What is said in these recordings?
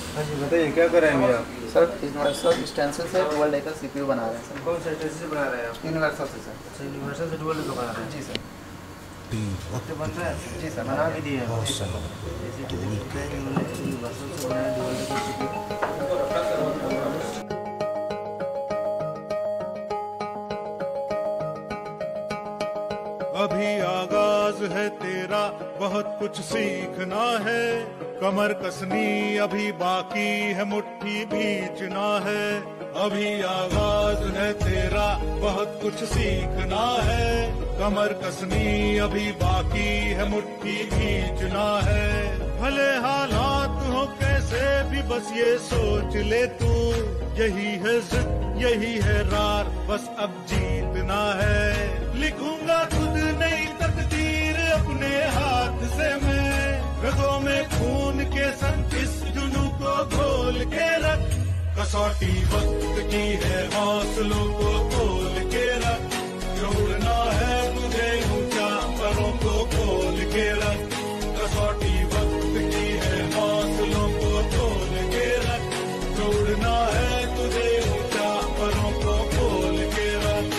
हाँ जी बताइए, क्या कर रहे हैं आप? सर यूनिवर्सल स्टेंसिल से डुअल डेकर सीपीयू बना रहे हैं सर। कौन सा स्टेशन से बना रहे हैं आप? यूनिवर्सल से सर। अच्छा, यूनिवर्सल से डुअल डेकर बना रहे हैं। जी सर। तो बन रहा है? जी सर, बना भी दिए हैं। जैसे कि देख रहे हैं इन्होंने यूनिवर्सल से बनाया डुअल डेकर सीपीयू। अभी आगाज है तेरा, बहुत कुछ सीखना है। कमर कसनी अभी बाकी है, मुट्ठी भींचना है। अभी आगाज है तेरा, बहुत कुछ सीखना है। कमर कसनी अभी बाकी है, मुट्ठी भींचना है। भले हालात हो कैसे भी, बस ये सोच ले तू, यही है जिद, यही है रार, बस अब जीतना है। लिखूंगा खुद नई तकदीर अपने हाथ से मैं, रगों में खून के संग इस जुनू को घोल के रख। कसौटी वक्त की है, हौसलों को खोल के रख। जोड़ना है तुझे ऊंचा, परों को खोल के रख। कसौटी वक्त की है, हौसलों को खोल के रख। जोड़ना है तुझे ऊंचा, परों को खोल के रख।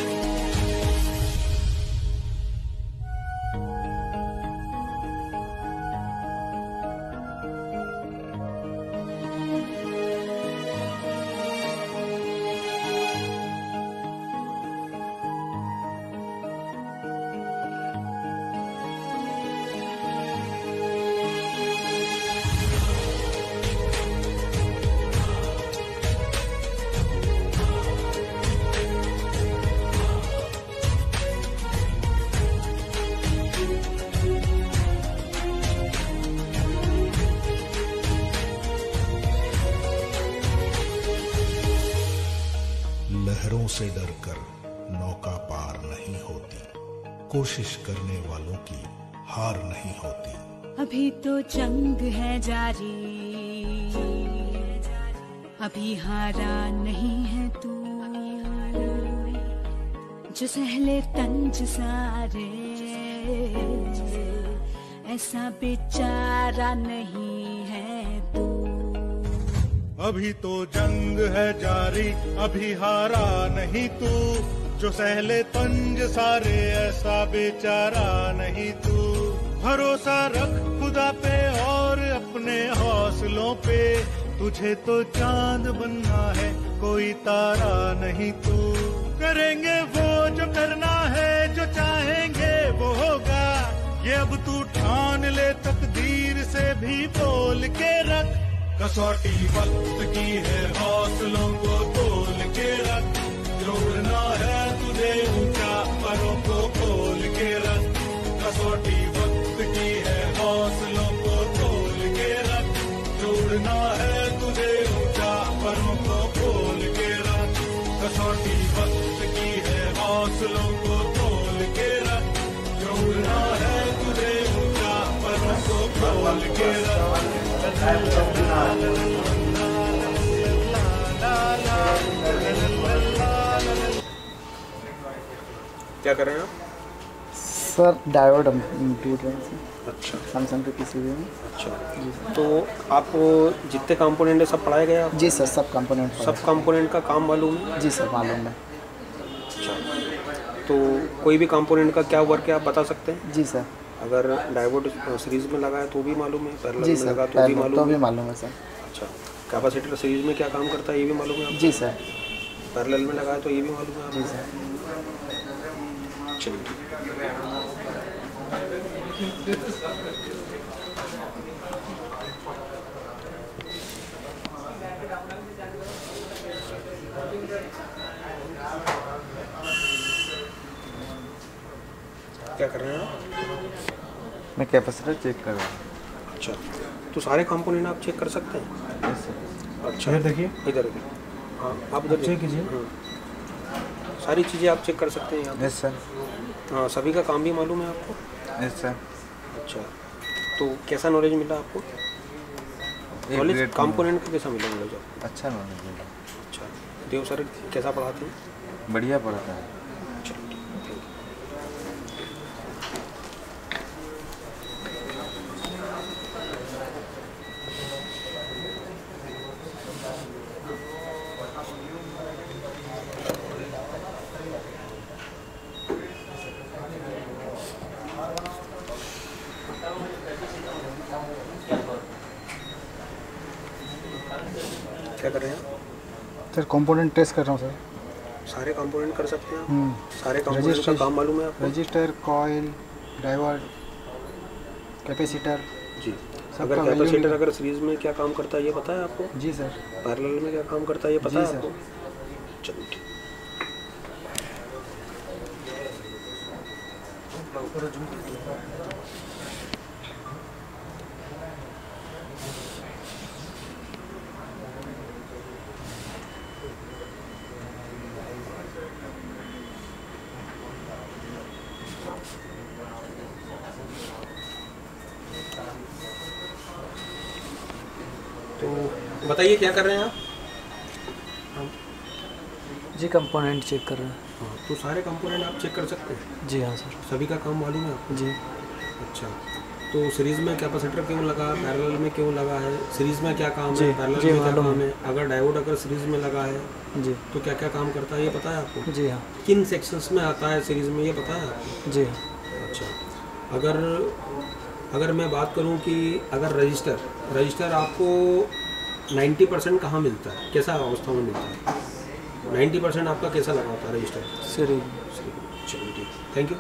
लहरों से डरकर नौका पार नहीं होती, कोशिश करने वालों की हार नहीं होती। अभी तो जंग है जारी, अभी हारा नहीं है तू। जो सहले तंज सारे, ऐसा बेचारा नहीं है तू। अभी तो जंग है जारी, अभी हारा नहीं तू। जो सहले तंज सारे, ऐसा बेचारा नहीं तू। भरोसा रख खुदा पे और अपने हौसलों पे, तुझे तो चांद बनना है, कोई तारा नहीं तू। करेंगे वो जो करना है, जो चाहेंगे वो होगा। ये अब तू ठान ले, तकदीर से भी बोल के रख। कसौटी वक्त की है, हौसलों को तोल के रख। जोड़ना है तुझे ऊंचा, परों को खोल के रख। कसौटी वक्त की है, हौसलों को तोल के रख। जोड़ना है तुझे ऊंचा, परों को खोल के रख। कसौटी वक्त की है, हौसलों को तोल के रख। जोड़ना है तुझे ऊंचा, परों को खोल के रख। क्या कर रहे हैं आप? सर डायोड टूट रहे हैं। अच्छा, सैमसंग के पीसीबी में। अच्छा, तो आपको जितने कंपोनेंट है सब पढ़ाए गए आप? जी सर, सब कंपोनेंट। सब कंपोनेंट का काम मालूम है? जी सर, मालूम है। अच्छा, तो कोई भी कंपोनेंट का क्या वर्क है आप बता सकते हैं? जी सर। अगर डायोड सीरीज में लगा है तो भी मालूम है, पैरेलल जी में सर, लगा तो भी मालूम है सर। अच्छा, कैपेसिटर सीरीज में क्या काम करता है ये भी मालूम है आपको? जी सर। पैरेलल में लगा है तो ये भी मालूम है आपको? जी सर। चलिए, क्या कर रहे हैं आप? मैं कैपेसिटर चेक कर रहा हूँ। अच्छा, तो सारे कंपोनेंट आप चेक कर सकते हैं? Yes sir. अच्छा, इधर देखिए। इधर देखिए। हाँ, आप इधर चेक कीजिए। सारी चीज़ें आप चेक कर सकते हैं यहाँ पे? Yes sir. हाँ, सभी का काम भी मालूम है आपको? Yes sir. अच्छा, तो कैसा नॉलेज मिला आपको? नॉलेज कंपोनेंट का कैसा मिला नॉलेज आपको? अच्छा नॉलेज मिला। अच्छा, देव सर कैसा पढ़ाते हैं? बढ़िया पढ़ाता है। चलो, थैंक यू। क्या कर रहे हैं आप? सर कंपोनेंट टेस्ट कर रहा हूँ सर। सारे कंपोनेंट कर सकते हैं आप? सारे कंपोनेंट का रजिस्टर- काम मालूम है आपको? Resistor, coil, diode, capacitor. जी। सबका अगर value कैपेसिटर मिला- अगर सीरीज में क्या काम करता है ये पता है आपको? जी सर। पैरेलल में क्या काम करता है ये पता जी है सर। आपको? चलो ठीक। तो बताइए क्या कर रहे हैं आप? जी कंपोनेंट चेक कर रहे हैं। हाँ, तो सारे कंपोनेंट आप चेक कर सकते हैं? जी हाँ सर। सभी का काम मालूम है आपको? जी। अच्छा, तो सीरीज में कैपेसिटर क्यों लगा, पैरेलल में क्यों लगा है, सीरीज में क्या काम जी, है, पैरेलल जी, में क्या मालूम काम है, अगर डायोड अगर सीरीज में लगा है जी। तो क्या क्या काम करता है ये पता है आपको? जी हाँ। किन सेक्शंस में आता है सीरीज में ये पता है आपको? जी हाँ। अच्छा, अगर मैं बात करूं कि अगर रजिस्टर आपको 90% कहाँ मिलता है, कैसा अवस्था में मिलता है? 90% आपका कैसा लगा होता है रजिस्टर? सीरीज। चलिए ठीक, थैंक यू।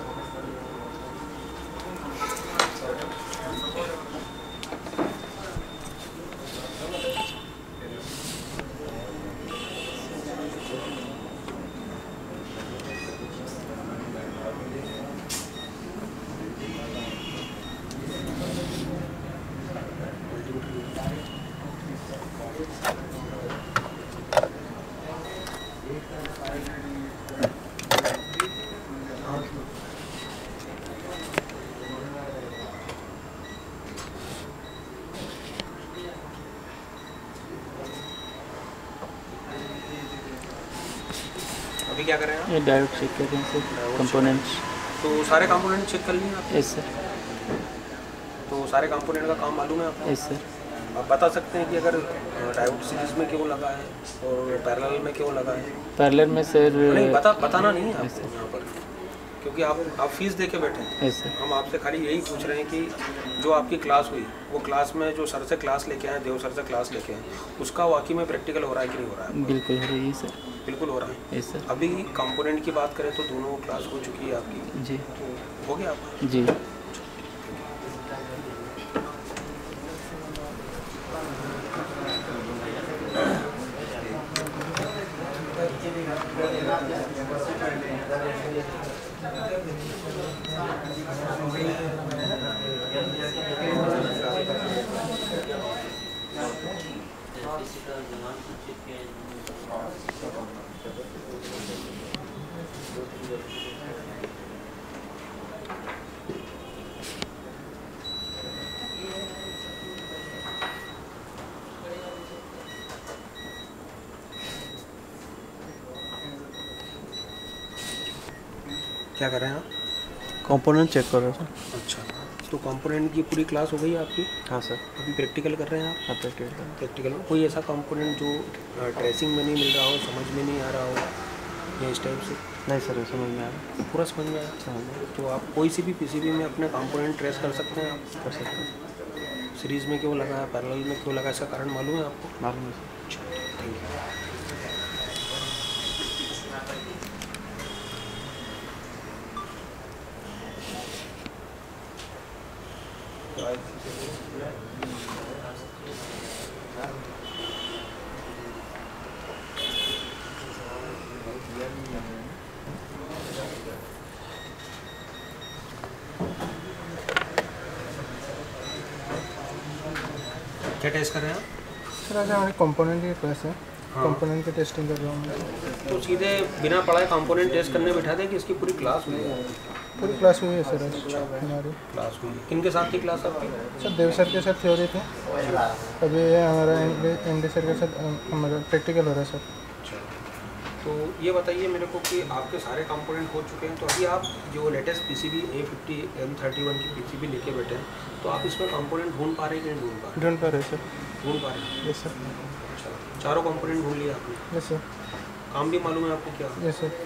अभी क्या कर रहे हैं आप? ये डायोड चेक कर रहे हैं सर, कंपोनेंट्स। तो सारे कंपोनेंट चेक कर लिए आप? Yes sir. तो सारे कंपोनेंट का काम मालूम है आपको? Yes sir. आप बता सकते हैं कि अगर डायोड सीरीज में क्यों लगा है और पैरेलल में क्यों लगा है? पैरेलल में सर। नहीं बताना नहीं है आपको यहाँ पर, क्योंकि आप फीस दे के बैठे हैं। Yes sir. हम आपसे खाली यही पूछ रहे हैं कि जो आपकी क्लास हुई वो क्लास में जो सर से क्लास लेके आए, देव सर से क्लास लेके आए, उसका वाकई में प्रैक्टिकल हो रहा है कि नहीं हो रहा है? बिल्कुल हो रही है सर। बिल्कुल हो रहा है। Yes sir. अभी कंपोनेंट की बात करें तो दोनों क्लास हो चुकी है आपकी। जी। तो हो गया आपका? जी। क्या कर रहे हैं आप? कंपोनेंट चेक कर रहे हैं सर। अच्छा, तो कंपोनेंट की पूरी क्लास हो गई है आपकी? हाँ सर। अभी प्रैक्टिकल कर रहे हैं आप? हाँ प्रैक्टिकल। प्रैक्टिकल में कोई ऐसा कंपोनेंट जो ट्रेसिंग में नहीं मिल रहा हो, समझ में नहीं आ रहा हो या इस टाइप से? नहीं सर समझ में आ रहा। पूरा समझ में आया? तो आप कोई सी भी पीसीबी में अपने कंपोनेंट ट्रेस कर सकते हैं? आप कर सकते हैं। सीरीज़ में क्यों लगा है, पैरेलल में क्यों लगा, इसका कारण मालूम है आपको? मालूम है सर। Thank you. क्या टेस्ट कर रहे हैं आप? सर आज हमारे कंपोनेंट की क्लास है। हाँ। कंपोनेंट की टेस्टिंग कर रहा हूँ मैं। तो सीधे बिना पढ़ाए कंपोनेंट टेस्ट करने बैठा दे कि इसकी पूरी क्लास हुई है? पूरी क्लास हुई है सर आज हमारी। क्लास हुई है। किनके साथ थी क्लास आपकी? सर देव सर के साथ थ्योरी थी, अभी हमारा एनडी सर के साथ हमारा प्रैक्टिकल हो रहा है सर। तो ये बताइए मेरे को कि आपके सारे कंपोनेंट हो चुके हैं, तो अभी आप जो लेटेस्ट पीसीबी A50 M31 की पीसीबी लेके बैठे हैं, तो आप इसमें कंपोनेंट ढूंढ पा रहे हैं कि नहीं ढूंढ पा रहे? ढूंढ पा रहे सर। ढूंढ पा रहे हैं? Yes sir. अच्छा, चारों कंपोनेंट ढूंढ लिया आपने? Yes sir. काम भी मालूम है आपको क्या? Yes sir.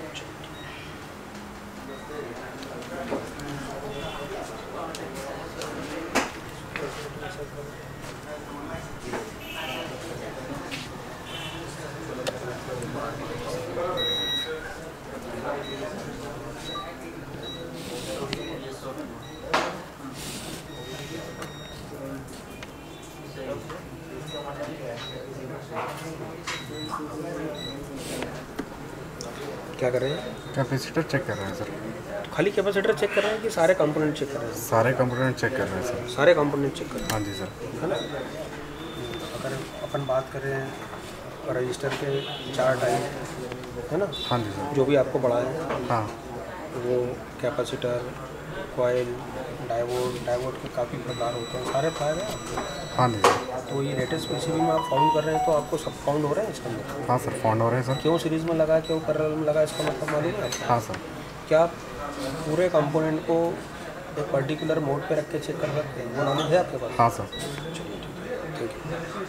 क्या कर रहे हैं? कैपेसिटर चेक कर रहे हैं सर। खाली कैपेसिटर चेक कर रहे हैं कि सारे कंपोनेंट चेक कर रहे हैं? सारे कंपोनेंट चेक कर रहे हैं सर। सारे कंपोनेंट चेक कर रहे हैं। हाँ जी सर। है ना? अगर अपन बात कर रहे हैं रजिस्टर के 4 टाइप, है ना? हाँ जी सर। जो भी आपको पढ़ा है, हाँ, वो कैपेसिटर, कॉइल, डायोड के काफ़ी प्रकार होते हैं, सारे फायर हैं आपको। हाँ जी सर। तो ये लेटेस्ट पीसीबी में आप फाउंड कर रहे हैं, तो आपको सब फाउंड हो रहे हैं इसके अंदर? हाँ सर, फाउंड हो रहे हैं सर। क्यों सीरीज़ में लगा, क्यों पैरेलल में लगा, इसका मतलब मालूम है आपको? हाँ सर। क्या आप पूरे कंपोनेंट को एक पर्टिकुलर मोड पे रख के चेक कर सकते हैं? वो नॉलेज है आपके पास? हाँ सर। ठीक है।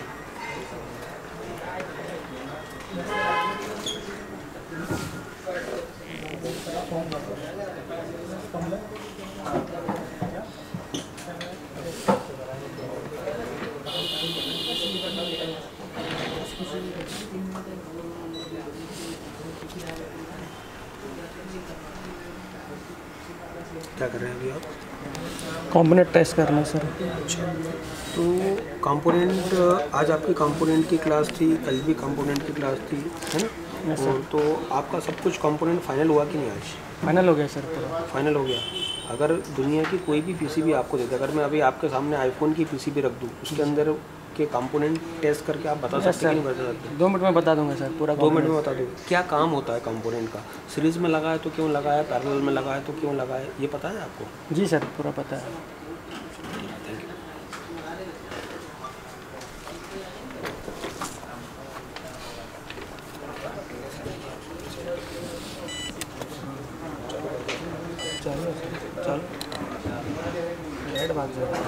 क्या कर रहे हैं अभी आप? कंपोनेंट टेस्ट करना है सर। तो कंपोनेंट, आज आपकी कंपोनेंट की क्लास थी, कल भी कंपोनेंट की क्लास थी, है ना? तो आपका सब कुछ कंपोनेंट फाइनल हुआ कि नहीं आज? फाइनल हो गया सर पूरा। फाइनल हो गया। अगर दुनिया की कोई भी पीसीबी आपको दे दे, अगर मैं अभी आपके सामने आईफोन की पीसीबी रख दूँ, उसके अंदर के कंपोनेंट टेस्ट करके आप बता सकते हैं कि नहीं बता सकते? 2 मिनट में बता दूंगा सर पूरा। 2 मिनट में बता दूँ। क्या काम होता है कंपोनेंट का? सीरीज़ में लगा है तो क्यों लगा है, पैरेलल में लगा है तो क्यों लगा है, ये पता है आपको? जी सर, पूरा पता है। Thank you. चलो रेड भाग जाए।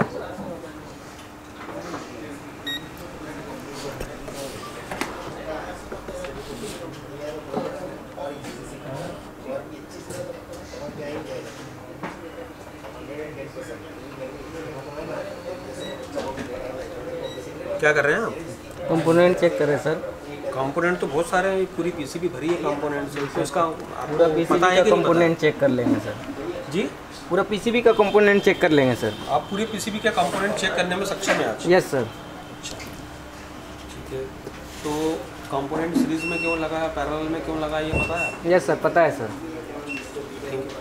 क्या कर रहे हैं आप? कंपोनेंट चेक करें सर। कंपोनेंट तो बहुत सारे हैं, पूरी पीसीबी भरी है कंपोनेंट से, तो इसका पूरा आपको पीसीबी पता है का कि नहीं कंपोनेंट चेक कर लेंगे सर। पता? जी, पूरा पीसीबी का कंपोनेंट चेक कर लेंगे सर। आप पूरी पीसीबी के कंपोनेंट चेक करने में सक्षम है आज? Yes sir. ठीक है। तो कंपोनेंट सीरीज में क्यों लगा है, पैरेलल में क्यों लगा है, ये पता है? यस सर, पता है सर। Thank you.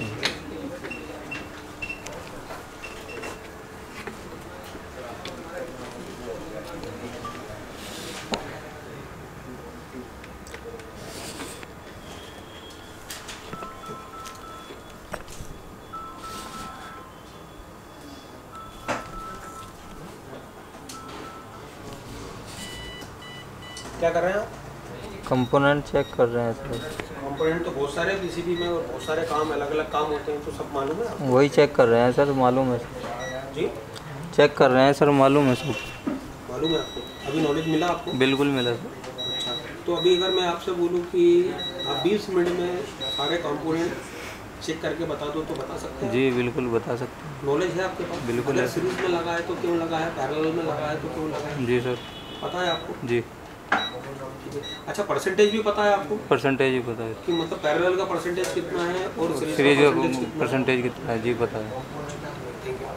क्या कर रहे हैं आप? कंपोनेंट चेक कर रहे हैं सर। कंपोनेंट तो बहुत सारे पीसीबी में और बहुत सारे काम, अलग अलग काम होते हैं, तो सब मालूम है आपको? वही चेक कर रहे हैं सर, मालूम है सर। जी, चेक कर रहे हैं सर, मालूम है सर। मालूम है आपको? अभी नॉलेज मिला आपको? बिल्कुल मिला सर। अच्छा, तो अभी अगर मैं आपसे बोलूं कि आप 20 मिनट में सारे कंपोनेंट चेक करके बता दो, तो बता सकते हैं? जी बिल्कुल बता सकते हैं। नॉलेज है आपके पास? बिल्कुल अगर है। सीरीज में लगा है तो क्यों लगा है, पैरेलल में लगा है तो क्यों लगा है, जी सर। पता है आपको? जी। ठीक है। अच्छा, परसेंटेज भी पता है आपको? परसेंटेज ही पता है कि मतलब पैरेलल का परसेंटेज कितना है और सीरीज का परसेंटेज कितना है, जी पता है। Thank you.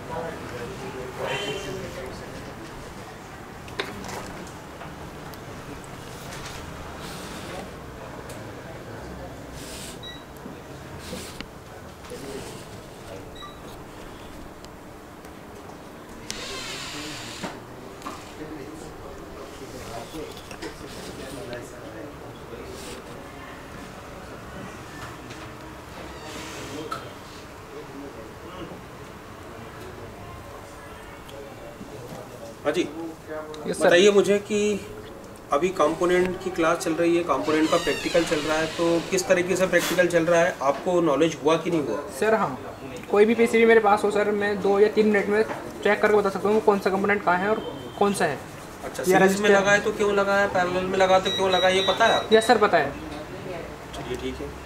हाँ जी, बताइए मुझे कि अभी कंपोनेंट की क्लास चल रही है, कंपोनेंट का प्रैक्टिकल चल रहा है, तो किस तरीके से प्रैक्टिकल चल रहा है, आपको नॉलेज हुआ कि नहीं हुआ? सर हाँ, कोई भी पीसीबी मेरे पास हो सर, मैं 2 या 3 मिनट में चेक करके बता सकता हूँ कौन सा कंपोनेंट कहाँ है और कौन सा है। अच्छा, सीरीज में लगा है तो क्यों लगा है, पैरेलल में लगा तो क्यों लगा है, ये पता है? यस सर, पता है। चलिए ठीक है।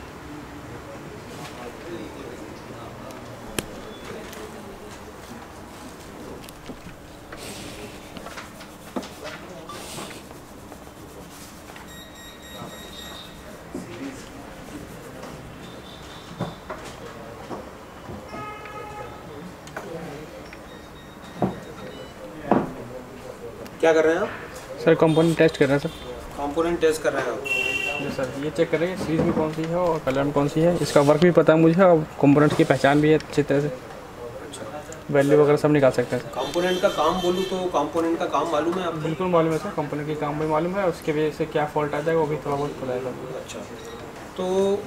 क्या कर रहे हैं आप? सर कंपोनेंट टेस्ट कर रहे हैं सर। कंपोनेंट टेस्ट कर रहे हैं आप? जी सर, ये चेक कर रहे हैं सीरीज में कौन सी है और कलर में कौन सी है। इसका वर्क भी पता है मुझे और कंपोनेंट की पहचान भी है अच्छी तरह से, वैल्यू वगैरह सब निकाल सकते हैं। कंपोनेंट का काम बोलूँ तो कंपोनेंट का काम मालूम है आपको? बिल्कुल मालूम है सर, कंपोनेंट की काम भी मालूम है, उसकी वजह से क्या फॉल्ट आ जाएगा वो भी थोड़ा बहुत पता है सर। अच्छा, तो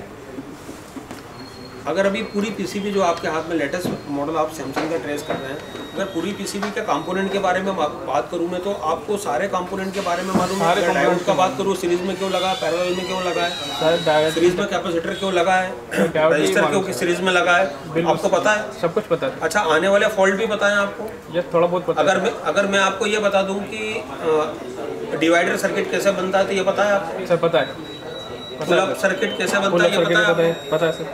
अगर अभी पूरी पीसीबी जो आपके हाथ में लेटेस्ट मॉडल आप सैमसंग का ट्रेस कर रहे हैं, अगर पूरी पीसीबी के कंपोनेंट के बारे में बात करूँ मैं, तो आपको सारे कंपोनेंट के बारे में मालूम है? अगर डायोड का बात करूँ, सीरीज में क्यों लगा है, पैरेलल में क्यों लगा है, सीरीज में कैपेसिटर क्यों लगा है, रजिस्टर क्यों सीरीज में लगा है, आपको पता है? सब कुछ पता है। अच्छा, आने वाले फॉल्ट भी पता है आपको? ये थोड़ा बहुत पता है। अगर मैं आपको ये बता दूँ कि डिवाइडर सर्किट कैसे बनता है, तो ये पता है आपको? सर पता है। पुल अप सर्किट कैसे बनता है, ये पता है? पता है सर।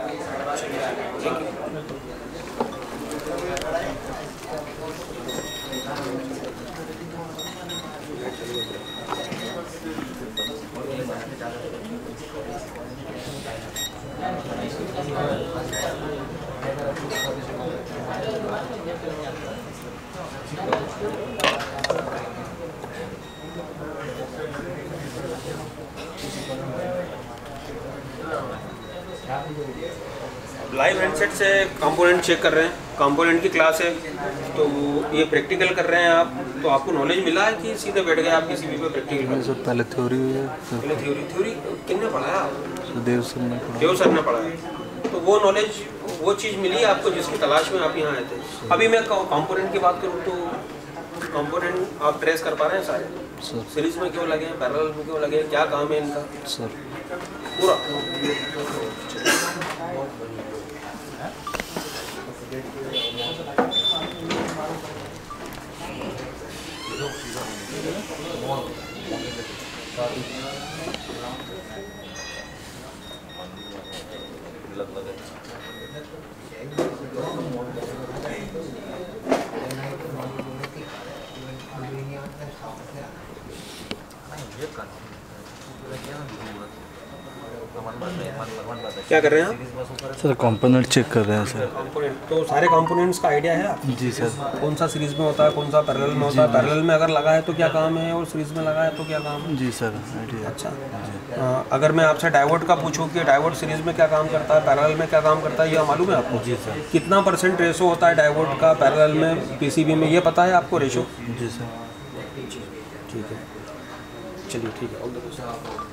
लाइव हैंडसेट से कंपोनेंट चेक कर रहे हैं, कंपोनेंट की क्लास है, तो ये प्रैक्टिकल कर रहे हैं आप, तो आपको नॉलेज मिला है कि सीधे बैठ गए आप किसी भी पे प्रैक्टिकल कर? सर पहले थ्योरी हुई है, पहले थ्योरी किसने पढ़ाया आप? देव सर ने पढ़ाया। देव सर ने पढ़ाया, तो वो नॉलेज, वो चीज़ मिली आपको जिसकी तलाश में आप यहाँ आए थे। अभी मैं कंपोनेंट की बात करूँ तो कंपोनेंट आप ट्रेस कर पा रहे हैं सारे? सीरीज में क्यों लगे, पैरेलल में क्यों लगे, क्या काम है इनका सर पूरा? क्या कर रहे हैं आप? सर कंपोनेंट चेक कर रहे हैं सर। कंपोनेंट, तो सारे कंपोनेंट्स का आइडिया है आपको? जी सर। कौन सा सीरीज में होता है, कौन सा पैरेलल में होता है, पैरेलल में अगर लगा है तो क्या काम है, और सीरीज में लगा है तो क्या काम है? जी सर आइडिया। अच्छा, अगर मैं आपसे डायोड का पूछूं कि डायोड सीरीज में क्या काम करता है, पैरेलल में क्या काम करता है, ये मालूम है आपको? जी सर। कितना % रेशो होता है डायोड का पैरेलल में पीसीबी में, ये पता है आपको रेशो? जी सर। ठीक है, चलिए ठीक है, ऑल द बेस्ट।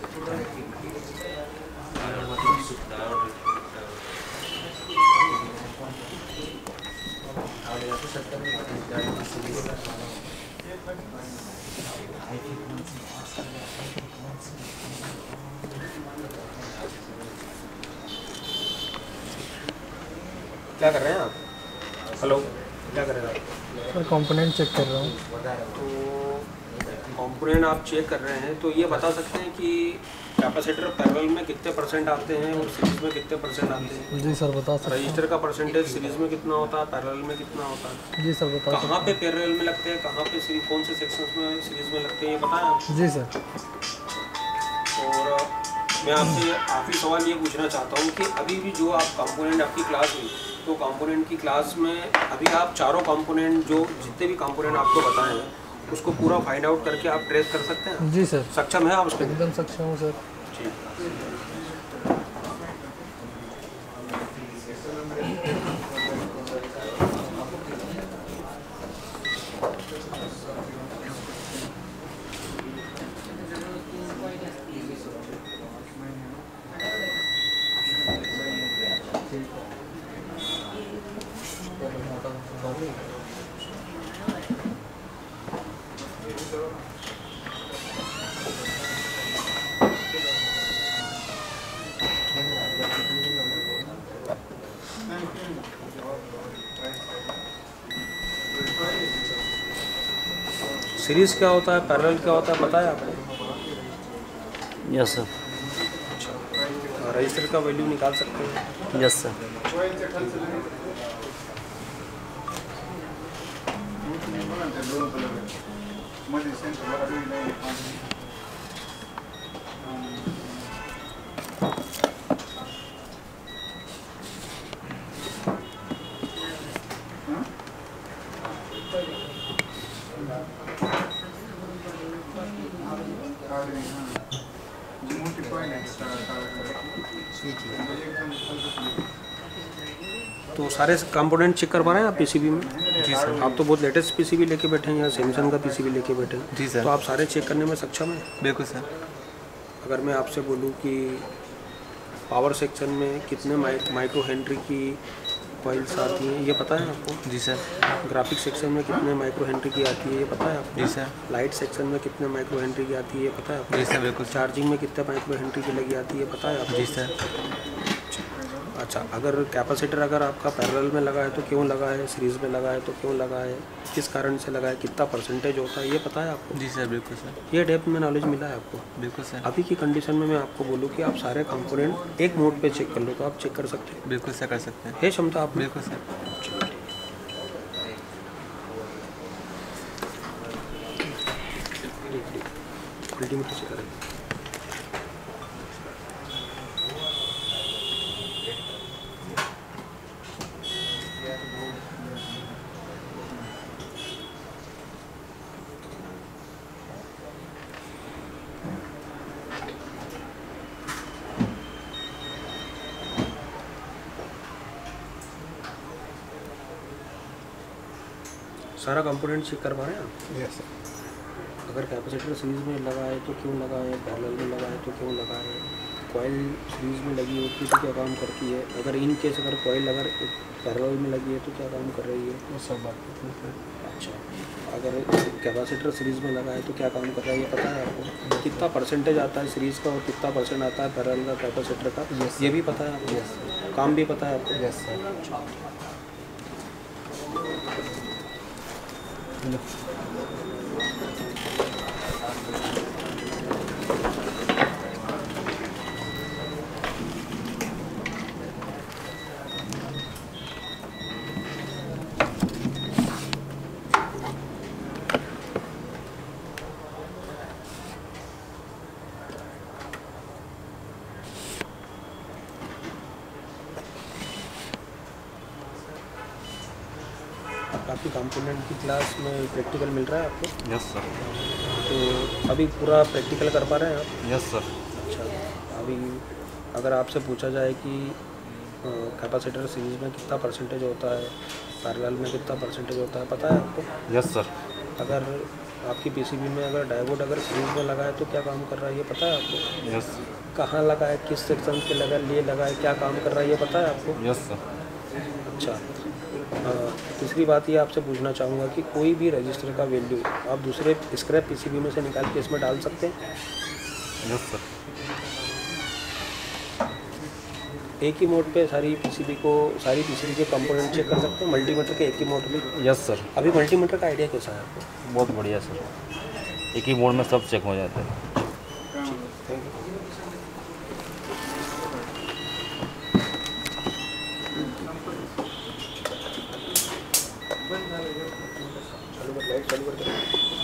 क्या कर रहे हैं आप? हेलो, क्या कर रहे हैं आप? सर कंपोनेंट चेक कर रहा हूँ। तो कंपोनेंट आप चेक कर रहे हैं, तो ये बता सकते हैं कि कैपेसिटर पैरेलल में कितने % आते हैं और सीरीज में कितने % आते हैं? जी सर बता सकते हैं। रजिस्टर का परसेंटेज सीरीज में कितना होता है, पैरेलल में कितना होता है? जी सर बता सकते कहाँ पे पैरेलल में लगते हैं, कहाँ पे सीरीज, कौन से सेक्शंस में सीरीज में लगते हैं, ये पता है आपको? जी सर। और मैं आपसे आखिरी सवाल ये पूछना चाहता हूँ कि अभी भी जो आप कंपोनेंट, आपकी क्लास हुई, तो कंपोनेंट की क्लास में अभी आप चारों कंपोनेंट, जो जितने भी कंपोनेंट आपको बताए हैं, उसको पूरा फाइंड आउट करके आप ट्रेस कर सकते हैं? जी सर। सक्षम है आप उसमें? एकदम सक्षम हूँ सर। ठीक। सीरीज क्या होता है, पैरेलल क्या होता है, पता है आपको? Yes sir. रजिस्टर का वैल्यू निकाल सकते हैं? Yes sir. तो सारे कंपोनेंट चेक करवा रहे हैं आप पीसीबी में? जी सर। आप तो बहुत लेटेस्ट पीसीबी लेके बैठे हैं या सैमसंग का पीसीबी लेके बैठे हैं? जी सर। तो आप सारे चेक करने में सक्षम हैं? बिल्कुल सर। अगर मैं आपसे बोलूं कि पावर सेक्शन में कितने माइक्रो हेनरी की कॉइल्स आती हैं, ये पता है आपको? जी सर। ग्राफिक सेक्शन में कितने माइक्रो हेनरी की आती है, ये पता है आपको? जी सर। लाइट सेक्शन में कितने माइक्रो हेनरी की आती है, ये पता है आपको? जी सर बिल्कुल। चार्जिंग में कितने माइक्रो हेनरी की लगी आती है, ये पता है आपको? जी सर। अच्छा, अगर कैपेसिटर अगर आपका पैरेलल में लगा है तो क्यों लगा है, सीरीज़ में लगा है तो क्यों लगा है, किस कारण से लगा है, कितना परसेंटेज होता है, ये पता है आपको? जी सर बिल्कुल सर। ये डेप्थ में नॉलेज मिला है आपको? बिल्कुल सर। अभी की कंडीशन में मैं आपको बोलूँ कि आप सारे कंपोनेंट एक मोड पे चेक कर लो तो आप चेक कर सकते हैं? बिल्कुल सर कर सकते हैं। है क्षमता आप? बिल्कुल सर। मल्टीमीटर से करें। सारा कंपोनेंट चेक करवा रहे हैं आप? Yes sir. अगर कैपेसिटर सीरीज में लगा है तो क्यों लगा है, पैरेलल में लगा है तो क्यों लगा है, कॉइल सीरीज में लगी होती है तो क्या काम करती है, अगर इन केस अगर कॉइल अगर पैरेलल में लगी है तो क्या काम कर रही है, वो सब बात करते हैं। अच्छा अगर कैपेसिटर सीरीज में लगा है तो क्या काम कर रहा है, ये पता है आपको? कितना परसेंटेज आता है सीरीज का और कितना परसेंट आता है पैरेलल का कैपेसिटर का, ये भी पता है आपको? यस। काम भी पता है आपको? Yes sir. आपकी कंपोनेंट की क्लास में प्रैक्टिकल मिल रहा है आपको? Yes sir. तो अभी पूरा प्रैक्टिकल कर पा रहे हैं आप? Yes sir. अच्छा, अभी अगर आपसे पूछा जाए कि कैपेसिटर सीरीज में कितना परसेंटेज होता है, पैरेलल में कितना परसेंटेज होता है, पता है आपको? Yes sir. अगर आपकी पीसीबी में अगर डायोड अगर सीरीज में लगा है तो क्या काम कर रहा है, ये पता है आपको? यस। कहाँ लगा है, किस सेक्शन के लिए लगा है, क्या काम कर रहा है, ये पता है आपको? Yes sir. अच्छा, तीसरी बात ये आपसे पूछना चाहूँगा कि कोई भी रजिस्टर का वैल्यू आप दूसरे स्क्रैप पीसीबी में से निकाल के इसमें डाल सकते हैं? Yes sir. एक ही मोड पे सारी पीसीबी के कंपोनेंट चेक कर सकते हैं मल्टीमीटर के एक ही मोड में? Yes sir. अभी मल्टीमीटर का आइडिया कैसा है आपको? बहुत बढ़िया सर, एक ही मोड में सब चेक हो जाता है। Thank you. लाइट चालू कर दो।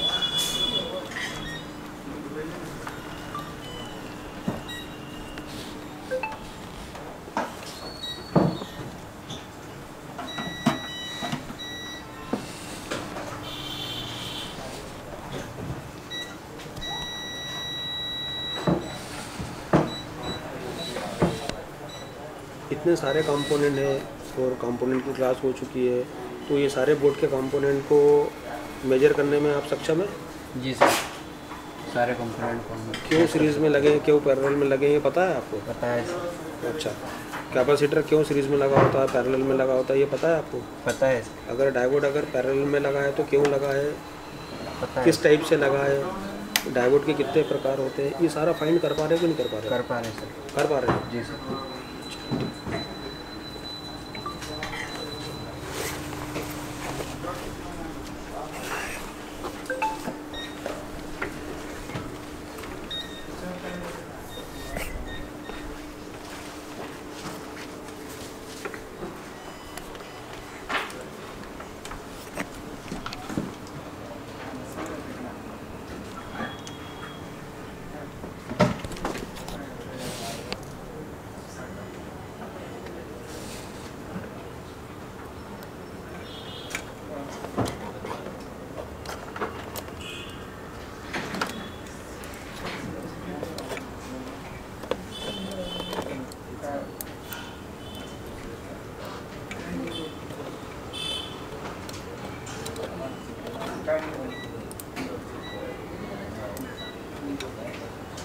इतने सारे कंपोनेंट हैं और कंपोनेंट की क्लास हो चुकी है, तो ये सारे बोर्ड के कंपोनेंट को मेजर करने में आप सक्षम हैं? जी सर, सारे कंपोनेंट को क्यों सीरीज़ में लगे, क्यों पैरेलल में लगे, ये पता है आपको? पता है सर। अच्छा, कैपेसिटर क्यों सीरीज़ में लगा होता है, पैरेलल में लगा होता है, ये पता है आपको? पता है सर। अगर डायोड अगर पैरेलल में लगा है तो क्यों लगा है, पता है। किस टाइप से लगा है, डायोड के कितने प्रकार होते हैं, ये सारा फाइंड कर पा रहे हो कि नहीं कर पा रहे? कर पा रहे हैं सर। कर पा रहे हैं? जी सर।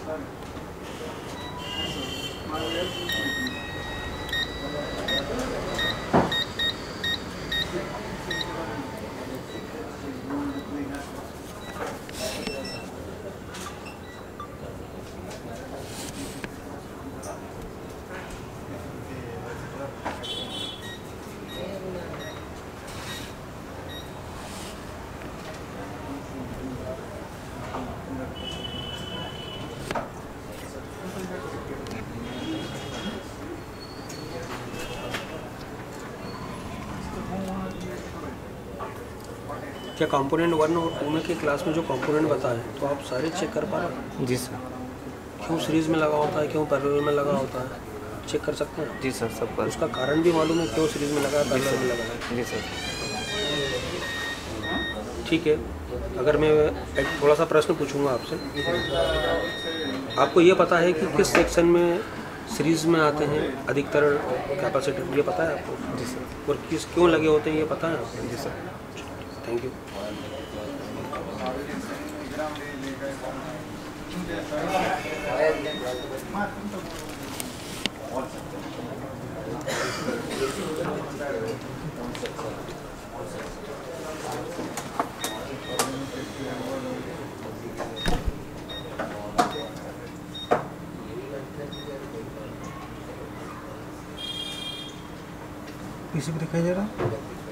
क्या कंपोनेंट 1 और 2 में की क्लास में जो कंपोनेंट बताए तो आप सारे चेक कर पा रहे हैं? जी सर। क्यों सीरीज़ में लगा होता है, क्यों पैरेलल में लगा होता है, चेक कर सकते हैं? जी सर, सब पर। उसका कारण भी मालूम है क्यों सीरीज़ में लगा है, पैरेलल में लगा है? जी सर। ठीक है, अगर मैं एक थोड़ा सा प्रश्न पूछूंगा आपसे, आपको ये पता है कि किस सेक्शन में सीरीज़ में आते हैं अधिकतर कैपेसिटर, ये पता है आपको? जी सर। और किस क्यों लगे होते हैं ये पता है आपको? जी सर। Thank you. पीसी पे दिखाई दे रहा है?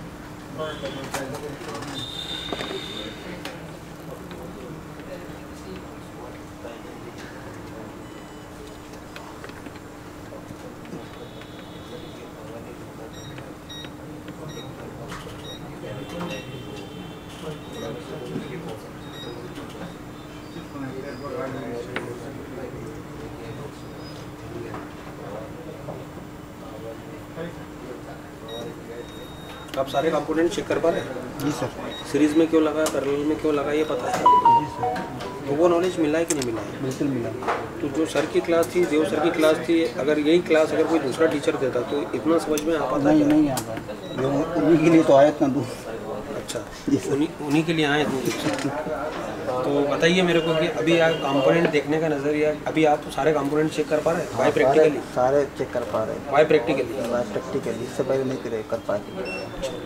आप सारे कंपोनेंट चेक कर पा रहे हैं? जी सर। सीरीज़ में क्यों लगा है, पैरेलल में क्यों लगा है, ये पता है? जी सर। तो वो नॉलेज मिला है कि नहीं मिला है? बिल्कुल मिला। तो जो सर की क्लास थी, देव सर की क्लास थी, अगर यही क्लास अगर कोई दूसरा टीचर देता तो इतना समझ में आ पाता? नहीं आ पाता, उन्हीं के लिए तो आया इतना दूर। अच्छा, उन्हीं के लिए आए दूर। तो बताइए मेरे को कि अभी आप कंपोनेंट देखने का नज़रिया, अभी आप सारे कंपोनेंट चेक कर पा रहे हैं? Y practically? सारे चेक कर पा रहे हैं। Y practically? वाई प्रैक्टिकली, इससे पहले नहीं कर पाए।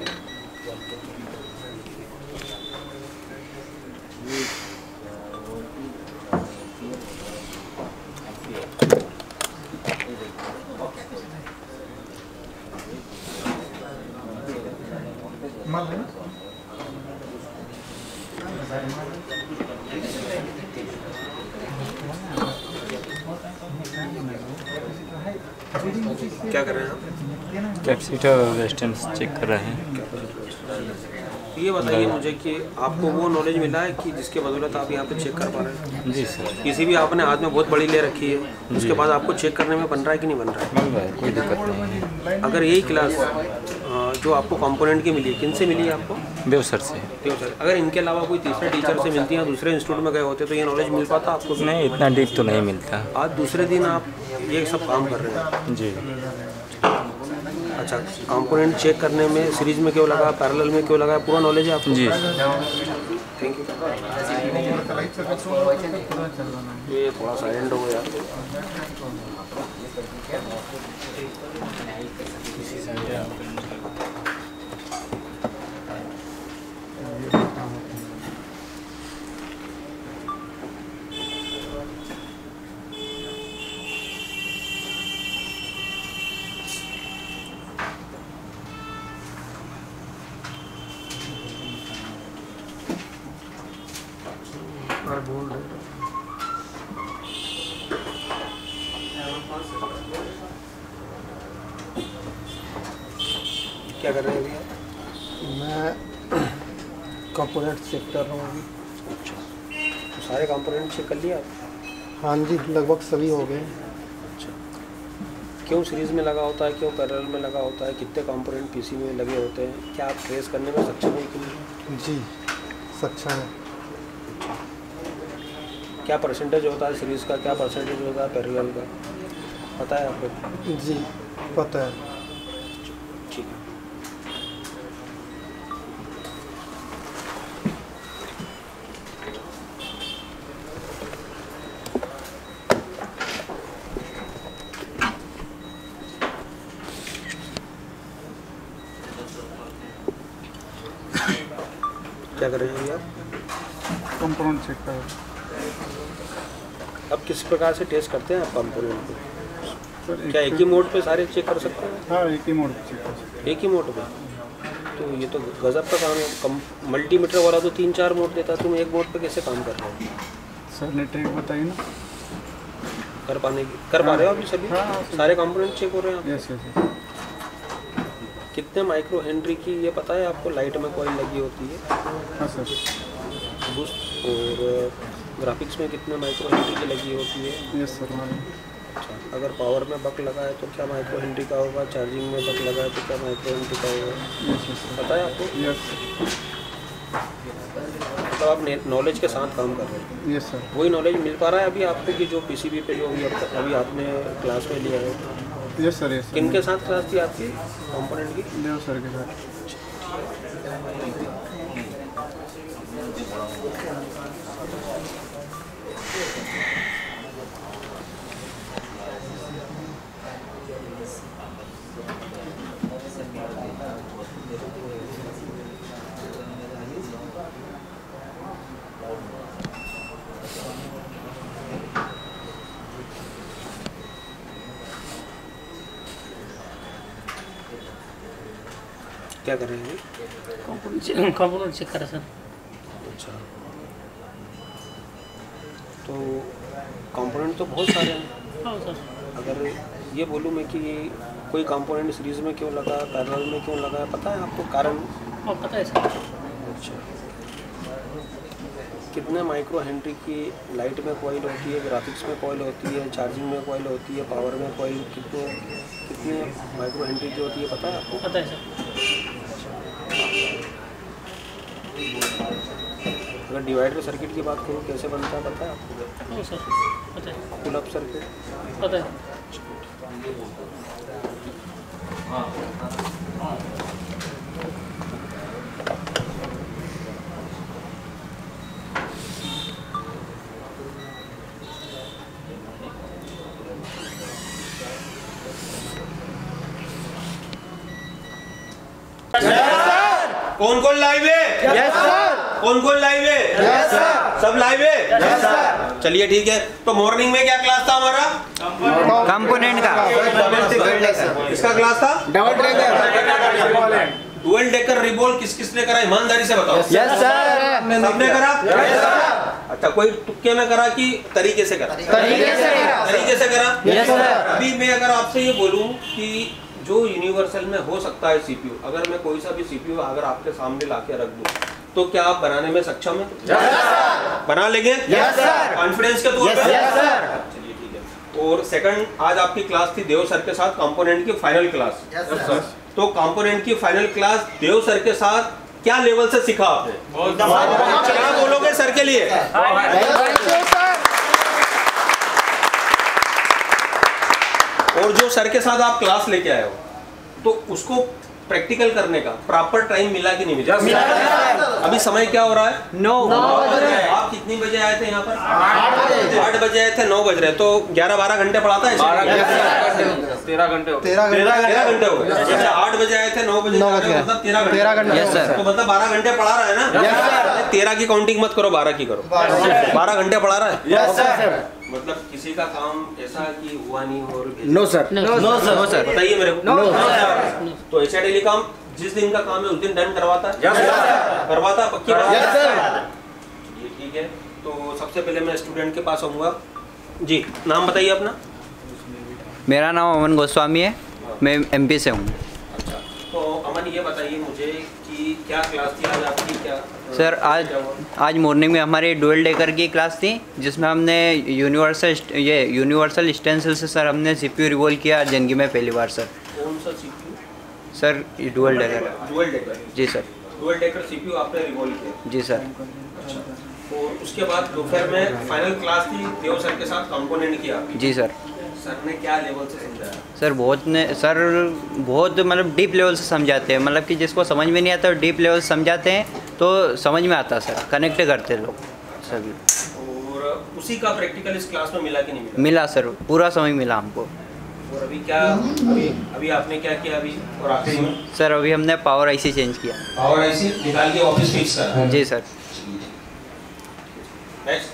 क्या कर रहे हैं आप? कैपेसिटर रेजिस्टेंस चेक कर रहे हैं। ये बताइए मुझे कि आपको वो नॉलेज मिला है कि जिसके बदौलत आप यहाँ पे चेक कर पा रहे हैं? जी सर। किसी भी आपने हाथ में बहुत बड़ी ले रखी है, उसके बाद आपको चेक करने में बन रहा है कि नहीं बन रहा है? बन रहा है, कोई दिक्कत नहीं है। अगर यही क्लास जो आपको कंपोनेंट की मिली है, किन से मिली है आपको? देव सर से। देव सर। अगर इनके अलावा कोई तीसरे टीचर से मिलती है, दूसरे इंस्टीट्यूट में गए होते तो ये नॉलेज मिल पाता आपको? नहीं, इतना डीप तो नहीं मिलता। आज दूसरे दिन आप ये सब काम कर रहे हैं? जी। अच्छा, कंपोनेंट चेक करने में सीरीज में क्यों लगा, पैरेलल में क्यों लगा, पूरा नॉलेज है आपको? जी। Thank you. ये थोड़ा साइलेंट हो गया। क्या कर रहे हैं अभी? मैं कंपोनेंट चेक कर रहा हूँ अभी। अच्छा, तो सारे कंपोनेंट चेक कर लिए आप? हाँ जी, लगभग सभी हो गए। अच्छा, क्यों सीरीज़ में लगा होता है, क्यों पैरेलल में लगा होता है, कितने कंपोनेंट पीसी में लगे होते हैं, क्या आप ट्रेस करने में सक्षम हैं कि नहीं? जी सक्षम है। क्या परसेंटेज होता है सीरीज़ का, क्या परसेंटेज होता है पैरेलल का, पता है आपको? जी पता है। ठीक है। क्या कर रहे हैं आप? कंपोनेंट चेक कर। अब किस प्रकार से टेस्ट करते हैं आप कंपोनेंट को? क्या एक ही मोड पे सारे चेक कर सकते हैं? हाँ, एक ही मोड पे चेक कर सकते हैं। एक ही मोड पे? तो ये तो गजब का काम है। मल्टीमीटर वाला तो 3-4 मोड देता है, तुम एक मोड पे कैसे काम कर रहे हो? सर ने ट्रिक बताई ना, कर पा रहे हो अभी सभी? हाँ, सारे कंपोनेंट चेक हो रहे हैं? Yes yes. कितने माइक्रो हेनरी की ये पता है आपको लाइट में कॉइल लगी होती है? हाँ सर। बूस्ट और ग्राफिक्स में कितने माइक्रो हेनरी की लगी होती है? Yes sir. अच्छा, अगर पावर में बक लगा है तो क्या माइक्रो हेनरी का होगा? चार्जिंग में बक लगा है तो क्या माइक्रो हेनरी का होगा? पता है आपको? यस। मतलब आप नॉलेज के साथ काम कर रहे हैं? Yes sir. वही नॉलेज मिल पा रहा है अभी आपको कि जो पीसीबी पे जो अभी आपने क्लास में लिया है? Yes sir. यस। किनके साथ क्लास थी आपकी कंपोनेंट की? देव सर के साथ। क्या कर रहे हैं? कंपोनेंट चेक कर रहे सर। अच्छा, तो कंपोनेंट तो बहुत सारे हैं। हाँ सर। अगर ये बोलूँ मैं कि कोई कंपोनेंट सीरीज में क्यों लगा, पैरेलल में क्यों लगा, पता है आपको कारण? हाँ पता है सर। अच्छा, कितने माइक्रो हेनरी की लाइट में कॉइल होती है, ग्राफिक्स में कॉइल होती है, चार्जिंग में कॉइल होती है, पावर में कॉइल कितने माइक्रो हेनरी की होती है पता है आपको? पता है सर। अगर डिवाइडर सर्किट की बात करूँ कैसे बनता है पता है आपको? हाँ सर पता है। पुल अप सर्किट पता है। कौन कौन लाइव है? Yes sir. कौन कौन लाइव है? Yes sir. सब लाइव है? Yes sir. चलिए ठीक है। तो मॉर्निंग में क्या क्लास था हमारा? कंपोनेंट का। इसका क्लास था double decker. Dual decker reball किसने करा? ईमानदारी से बताओ। Yes sir. सबने करा? Yes sir. अच्छा, कोई तुक्के में करा कि तरीके से करा? तरीके से करा। Yes sir. अभी मैं अगर आपसे ये बोलूं कि जो यूनिवर्सल में हो सकता है सीपीयू, अगर मैं कोई सा भी सीपीयू अगर आपके सामने लाके रख दूं तो क्या आप बनाने में सक्षम हैं? Yes sir. बना लेंगे? Yes sir. कॉन्फिडेंस के तौर पे? Yes sir. चलिए ठीक है। और सेकंड, आज आपकी क्लास थी देव सर के साथ कंपोनेंट की फाइनल क्लास। Yes sir. तो कंपोनेंट की फाइनल क्लास देव सर के साथ क्या लेवल से सीखा आपने? क्या बोलोगे सर के लिए? और जो सर के साथ आप क्लास लेके आए हो तो उसको प्रैक्टिकल करने का प्रॉपर टाइम मिला कि नहीं मिला? अभी समय क्या हो रहा है? 9 बज रहे हैं। आप कितनी बजे आए थे यहाँ पर? 8 बजे आए थे, 9 बज रहे, तो 11-12 घंटे पढ़ाता है? 13 घंटे हो गए। 13 घंटे हो गए। अच्छा, 8 बजे आए थे, 9 बजे मतलब 13 घंटे। तो मतलब 12 घंटे पढ़ा रहा है ना? 13 की काउंटिंग मत करो, 12 की करो। 12 घंटे पढ़ा रहा है? मतलब किसी का काम ऐसा कि हुआ नहीं और नो सर। No sir. बताइए मेरे को। No sir. तो ऐसा डेली काम जिस दिन का काम है उस दिन डन करवाता है? करवाता है? पक्की बात? ये ठीक है। तो सबसे पहले मैं स्टूडेंट के पास आऊँगा। जी, नाम बताइए अपना। मेरा नाम अमन गोस्वामी है, मैं एमपी से हूँ। अच्छा, तो अमन ये बताइए मुझे कि क्या क्लास थी आज आपकी? क्या सर आज मॉर्निंग में हमारी डुअल डेकर की क्लास थी जिसमें हमने यूनिवर्सल स्टेंसिल से सर हमने सीपीयू रिवॉल्व किया जिंदगी में पहली बार सर। कौन सा CPU? Sir dual decker. Dual decker? जी सर। डुअल डेकर सीपीयू आपने रिवॉल्व किया? जी सर। अच्छा, और उसके बाद दोपहर में फाइनल क्लास थी देव सर के साथ कंपोनेंट किया? जी सर। सर ने क्या लेवल से समझाया? सर बहुत मतलब डीप लेवल से समझाते हैं, मतलब कि जिसको समझ में नहीं आता डीप लेवल से समझाते हैं तो समझ में आता सर, कनेक्ट करते हैं लोग सभी। और उसी का प्रैक्टिकल इस क्लास में मिला कि नहीं मिला? मिला सर, पूरा समझ मिला हमको। और अभी क्या अभी आपने क्या किया अभी और आखिरी में? सर अभी हमने पावर आईसी चेंज किया। पावर आईसी निकाल के वापस फिक्स करा? जी सर। नेक्स्ट।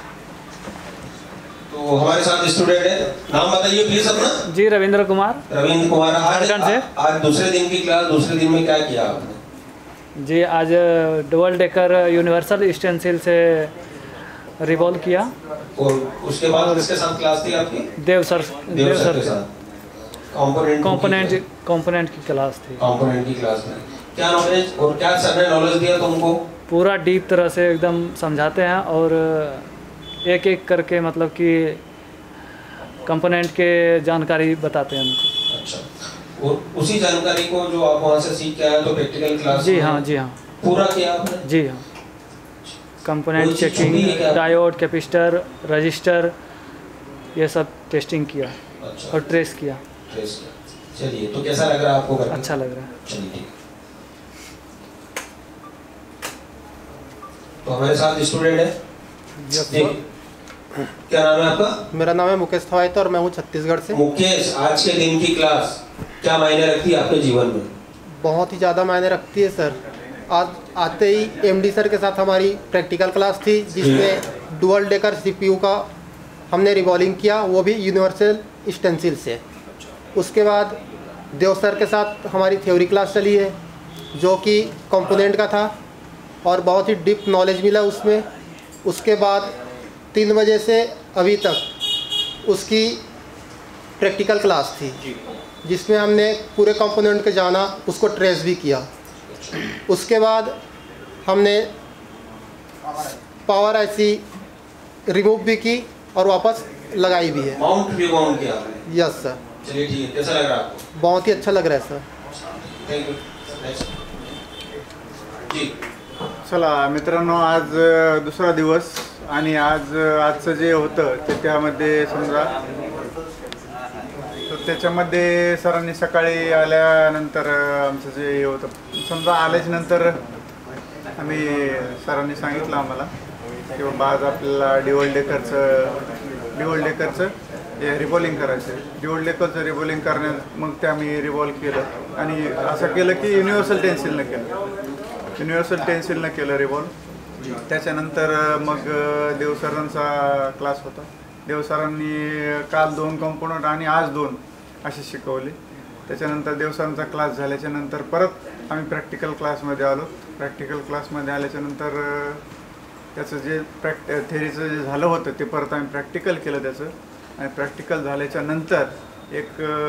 तो हमारे साथ स्टूडेंट है, नाम बताइए प्लीज अपना। जी रविंद्र कुमार। रविंद्र कुमार, झारखंड से। आज दूसरे दिन की क्लास, दूसरे दिन में क्या किया आपने? जी आज डबल डेकर यूनिवर्सल स्टेंसिल से रिवॉल्व किया। और उसके बाद किसके साथ क्लास थी आपकी? देव सर के साथ। कंपोनेंट की क्लास थी। कंपोनेंट की क्लास में क्या नॉलेज और क्या सर ने नॉलेज दिया तुमको? पूरा डीप तरह से एकदम समझाते हैं और एक एक करके मतलब कि कंपोनेंट के जानकारी बताते हैं हमको। अच्छा, और उसी जानकारी को जो आप वहाँ से सीख के आए तो प्रैक्टिकल क्लास? जी हाँ पूरा किया आपने? जी हाँ। Component checking, diode, capacitor, register, ये सब टेस्टिंग किया। अच्छा। और ट्रेस किया। चलिए, तो कैसा लग रहा है आपको करके? अच्छा लग रहा है। चलिए ठीक। तो हमारे साथ स्टूडेंट है जी, क्या नाम है आपका? मेरा नाम है मुकेश थवाइता और मैं हूँ छत्तीसगढ़ से। मुकेश, आज के दिन की क्लास क्या मायने रखती है आपके जीवन में? बहुत ही ज़्यादा मायने रखती है सर। आज आते ही एमडी सर के साथ हमारी प्रैक्टिकल क्लास थी जिसमें डुअल डेकर सीपीयू का हमने रिवॉल्विंग किया, वो भी यूनिवर्सल स्टेंसिल से। उसके बाद देव सर के साथ हमारी थ्योरी क्लास चली है जो कि कंपोनेंट का था और बहुत ही डीप नॉलेज मिला उसमें। उसके बाद 3 बजे से अभी तक उसकी प्रैक्टिकल क्लास थी जिसमें हमने पूरे कंपोनेंट के जाना, उसको ट्रेस भी किया। उसके बाद हमने पावर आईसी रिमूव भी की और वापस लगाई भी है। माउंट भी माउंट किया आपने? Yes sir. चलिए ठीक है, कैसा लग रहा है आपको? बहुत ही अच्छा लग रहा है सर। Thank you. नेक्स्ट जी। चला मित्रांनो, आज दुसरा दिवस आणि आजचं जे होतं ते त्यामध्ये समजा तर त्याच्यामध्ये सरांनी सकाळी आल्यानंतर आमचं जे हे होतं समजा आल्याच्यानंतर आम्ही सरांनी सांगितलं आम्हाला की बाबा आज आपल्याला ड्युअल डेकरचं रिव्हॉल्विंग करायचं आहे। ड्युअल डेकरचं रिव्हॉल्विंग करण्यात मग ते आम्ही रिव्हॉल्व केलं आणि असं केलं की युनिव्हर्सल टेन्सिलनं केलं रिव्हॉल्व। त्याच्यानंतर मग देवसरांचा क्लास होता। देवसरांनी काल 2 कंपोनंट आणि आज 2 असे शिकवले। त्याच्यानंतर देवसरांचा क्लास झाल्याच्यानंतर परत आम्ही प्रॅक्टिकल क्लासमध्ये आलो। प्रॅक्टिकल क्लासमध्ये आल्याच्यानंतर त्याचं जे थेरीचं जे झालं होतं ते परत आम्ही प्रॅक्टिकल केलं त्याचं। आणि प्रॅक्टिकल झाल्याच्यानंतर एक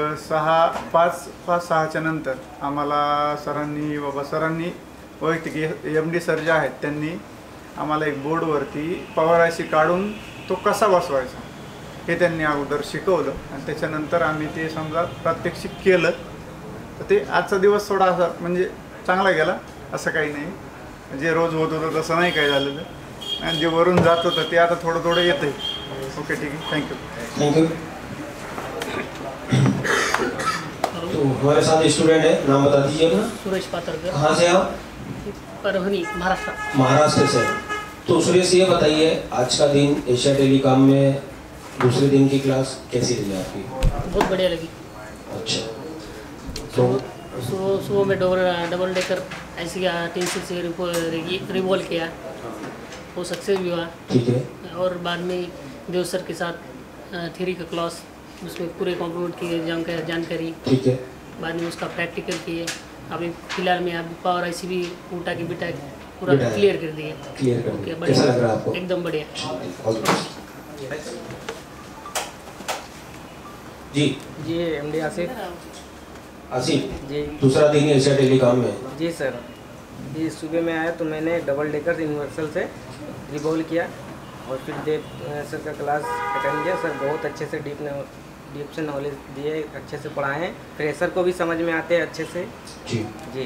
5-6च्या नंतर आम्हाला सरांनी वैयक्तिक MD सर जे आहेत त्यांनी आम्हाला एक बोर्डवरती पॉवर आयसी काढून तो कसा बसवायचा हे त्यांनी अगोदर शिकवलं आणि त्याच्यानंतर आम्ही ते समजा प्रात्यक्षिक केलं। तर ते आजचा दिवस थोडा असा म्हणजे चांगला गेला, असं काही नाही। जे रोज होत होतं तसं नाही काही झालेलं आणि जे वरून जात होतं ते आता थोडं थोडं येतंय। ओके ठीक है, थैंक यू। तो हमारे साथ स्टूडेंट है, नाम बता दीजिए अपना। सुरेश पातरकर। कहाँ से आप? परभनी, महाराष्ट्र। महाराष्ट्र से। तो सुरेश ये बताइए, आज का दिन एशिया टेलीकॉम में दूसरे दिन की क्लास कैसी रही आपकी? बहुत बढ़िया लगी। अच्छा, तो सुबह में डबल डेकर ऐसी 300 से रिवॉल्व किया, वो सक्सेस भी हुआ। ठीक है। और बाद में देव सर के साथ थ्योरी का क्लास, उसमें पूरे कंपोनेंट की जानकारी। ठीक है। बाद में उसका प्रैक्टिकल किए। अभी फिलहाल में अभी पावर आईसी भी उल्टा की बिटा पूरा क्लियर कर दिए। क्लियर कर दिया। कैसा लग रहा है आपको? एकदम बढ़िया। जी जी MD आसिफ जी, दूसरा दिन एशिया टेलीकॉम में। जी सर, जी सुबह में आया तो मैंने डबल डेकर यूनिवर्सल से रिवॉल्व किया और फिर देव सर का क्लास अटेंड किया। सर बहुत अच्छे से डीप से नॉलेज दिए, अच्छे से पढ़ाए हैं, फ्रेशर को भी समझ में आते हैं अच्छे से। जी।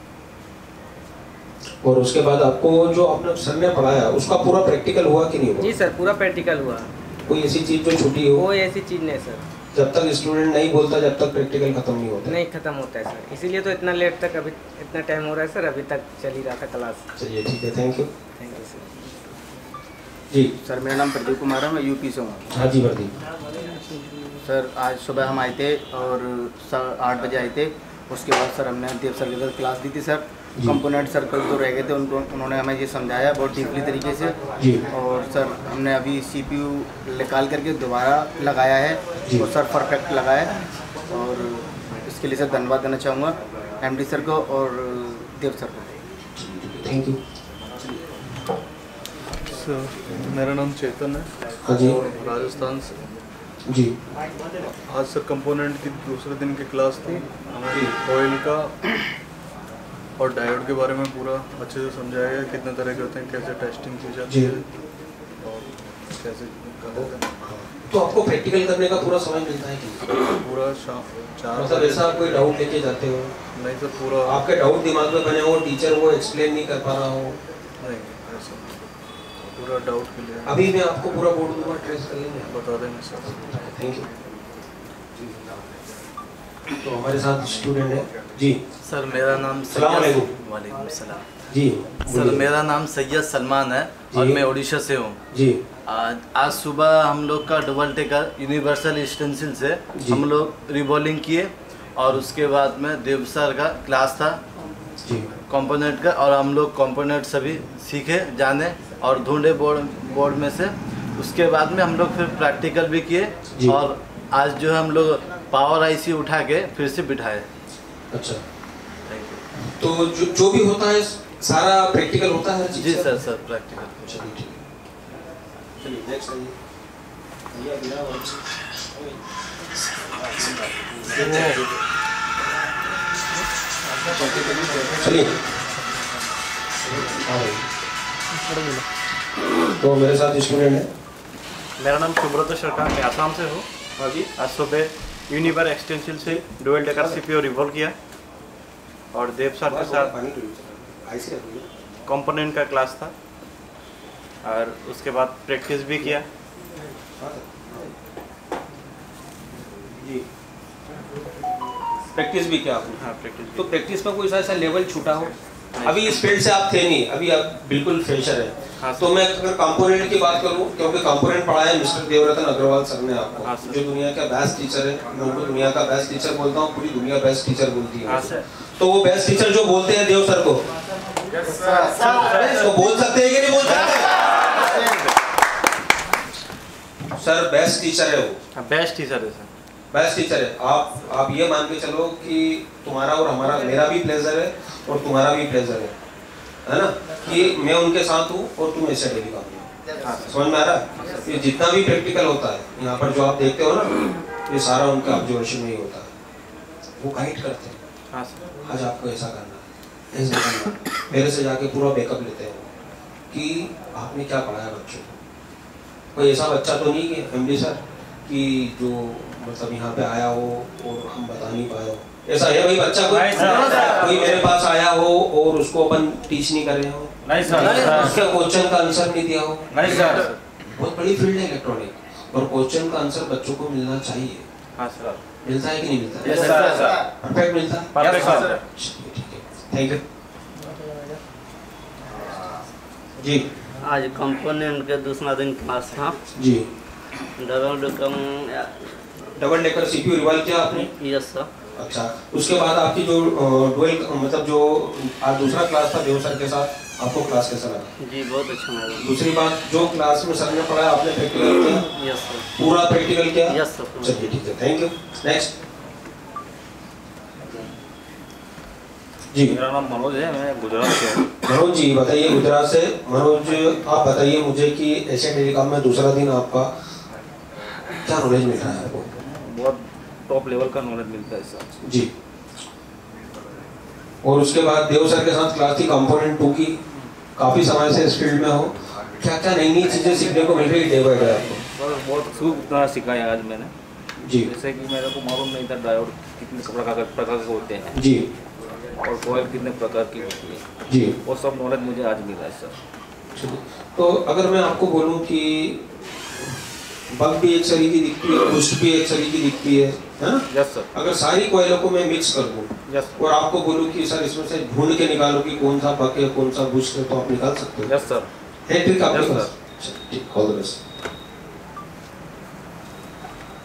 और उसके बाद आपको जो आपने सर ने पढ़ाया उसका पूरा प्रैक्टिकल हुआ कि नहीं हुआ? जी सर, पूरा प्रैक्टिकल हुआ। कोई ऐसी चीज़ जो छूटी हो? कोई ऐसी चीज़ नहीं सर। जब तक स्टूडेंट नहीं बोलता जब तक प्रैक्टिकल खत्म नहीं होता? नहीं खत्म होता है सर, इसीलिए तो इतना लेट तक अभी इतना टाइम हो रहा है सर, अभी तक चल ही रहा था क्लास। चलिए ठीक है, थैंक यू सर। जी सर, मेरा नाम प्रदीप कुमार है, मैं यूपी से हूँ। हाँ जी प्रदीप। सर आज सुबह हम आए थे और 8 बजे आए थे। उसके बाद सर हमने देव सर के साथ क्लास दी थी सर। कंपोनेंट सर्कल जो रह गए थे उन्होंने हमें ये समझाया बहुत डीपली तरीके से और सर हमने अभी CPU निकाल करके दोबारा लगाया है और सर परफेक्ट लगाया है और इसके लिए सर धन्यवाद देना चाहूँगा MD सर को और देव सर को। Thank you sir. मेरा नाम चेतन है राजस्थान से जी। आज सर कंपोनेंट की दूसरे दिन की क्लास थी हमारी। ऑयल का और डायोड के बारे में पूरा अच्छे से समझाया गया, कितने तरह के होते हैं, कैसे टेस्टिंग की जाती है और कैसे करते हैं। तो आपको प्रैक्टिकल करने का पूरा समय मिलता है कि पूरा शाम 4 मतलब ऐसा कोई डाउट लेके जाते हो? नहीं सर, पूरा आपके डाउट दिमाग में बने हो, टीचर वो एक्सप्लेन नहीं कर पा रहा हो? नहीं ऐसा पूरा डाउट के लिए। अभी मैं आपको पूरा बोर्ड दूंगा, ट्रेस कर लेंगे, बता देंगे सर। Thank you. तो हमारे साथ स्टूडेंट है जी। सर मेरा नाम वालेकुम सलाम जी। सर मेरा नाम सैयद सलमान है और मैं उड़ीसा से हूँ जी। आज सुबह हम लोग का डबल टेकर यूनिवर्सल स्टेंसिल से हम लोग रिबॉलिंग किए और उसके बाद में देव सर का क्लास था कंपोनेंट का और हम लोग कंपोनेंट सभी सीखे जाने और ढूंढे बोर्ड में से। उसके बाद में हम लोग फिर प्रैक्टिकल भी किए और आज जो है हम लोग पावर IC उठा के फिर से बिठाए। अच्छा, तो जो भी होता है सारा प्रैक्टिकल होता है? जी सर, सर प्रैक्टिकल। चलिए ठीक है, चलिए नेक्स्ट आइए। तो मेरे साथ स्टूडेंट है। मेरा नाम सुब्रत सरकार, मैं आसाम से हूँ। हाँ जी। आज सुबह यूनिवर एक्सटेंसिल से डुअल डेकर CPU रिवॉल्व किया और देव सर के साथ कंपोनेंट का क्लास था और उसके बाद प्रैक्टिस भी किया। जी, प्रैक्टिस भी किया आपने? हाँ प्रैक्टिस। तो प्रैक्टिस में कोई ऐसा लेवल छूटा हो? अभी इस फील्ड से आप थे नहीं, अभी आप बिल्कुल फ्रेशर है। हाँ, तो मैं अगर कंपोनेंट की बात करूं, क्योंकि कंपोनेंट पढ़ाया है मिस्टर देवरतन अग्रवाल सर ने आपको। हाँ, जो दुनिया का बेस्ट टीचर है, मैं उनको दुनिया का बेस्ट टीचर बोलता हूँ, पूरी दुनिया बेस्ट टीचर बोलती है। हाँ, तो वो बेस्ट टीचर जो बोलते हैं देव सर को, तो बोल सकते हैं कि नहीं बोल सकते? सर बेस्ट टीचर है वो। बेस्ट टीचर है सर, बेस्ट टीचर है। आप ये मान के चलो कि तुम्हारा और हमारा, मेरा भी प्लेजर है और तुम्हारा भी प्लेजर है ना, कि मैं उनके साथ हूँ और तुम ऐसे डेली काम करो। समझ में आ रहा है? ये जितना भी प्रैक्टिकल होता है यहाँ पर जो आप देखते हो ना, ये सारा उनका ऑब्जर्वेशन में ही होता है। वो गाइड करते हैं, आज आपको ऐसा करना है, ऐसा करना है। मेरे से जाके पूरा बैकअप लेते हैं कि आपने क्या पढ़ाया बच्चों को। कोई ऐसा बच्चा तो नहीं कि MD सर कि जो मतलब यहाँ पे आया हो और हम बता नहीं पाए हो, ऐसा है भाई बच्चा? कोई मेरे पास आया हो और उसको अपन टीच नहीं कर रहे हो? नहीं सर। उसका क्वेश्चन का आंसर नहीं दिया हो? नहीं सर। बहुत बड़ी फील्ड है इलेक्ट्रॉनिक और क्वेश्चन का आंसर बच्चों को मिलना चाहिए। हाँ सर। मिलता है कि नहीं मिलता? Yes sir. परफेक्ट मिलता है? Perfect sir. ठीक है, थैंक यू जी। आज कंपोनेंट के दूसरा दिन क्लास था जी। डबल डेकर CPU रिवॉल्व किया आपने? Yes sir. अच्छा, उसके बाद आपकी जो डुअल मतलब जो आज दूसरा क्लास था देव सर के साथ, आपको क्लास कैसा लगा? जी बहुत अच्छा लगा। दूसरी बात, जो क्लास में सर ने पढ़ाया आपने प्रैक्टिकल किया? Yes sir. पूरा प्रैक्टिकल किया? Yes sir. चलिए ठीक है, थैंक यू। नेक्स्ट जी। मेरा नाम मनोज है, मैं गुजरात से हूँ। मनोज जी बताइए, गुजरात से। मनोज आप बताइए मुझे कि एशिया टेलीकॉम में दूसरा दिन आपका क्या नॉलेज मिल रहा है आपको? बहुत टॉप लेवल का नॉलेज मिलता है सर जी। और उसके बाद देव सर के साथ क्लास थी कंपोनेंट 2 की। काफ़ी समय से इस फील्ड में हो, क्या क्या नई नई चीज़ें सीखने को मिल रही है डे बाय डे आपको? सर बहुत खूब सिखा है आज मैंने जी। जैसे कि मेरे को मालूम नहीं था डायोड कितने प्रकार के होते हैं जी, और कॉइल कितने प्रकार की होती है जी, वो सब नॉलेज मुझे आज मिला है सर। तो अगर मैं आपको बोलूं कि बग भी एक शरीर की दिखती है, बुस्ट भी एक शरीर की दिखती है ना? Yes sir. अगर सारी कॉइलों को मैं मिक्स कर दूं यस और आपको बोलूं कि सर इसमें से ढूंढ के निकालो कि कौन सा बग है कौन सा बुस्ट है, तो आप निकाल सकते हो? Yes sir. है ट्रिक आपके यस पास? ठीक, ऑल द बेस्ट।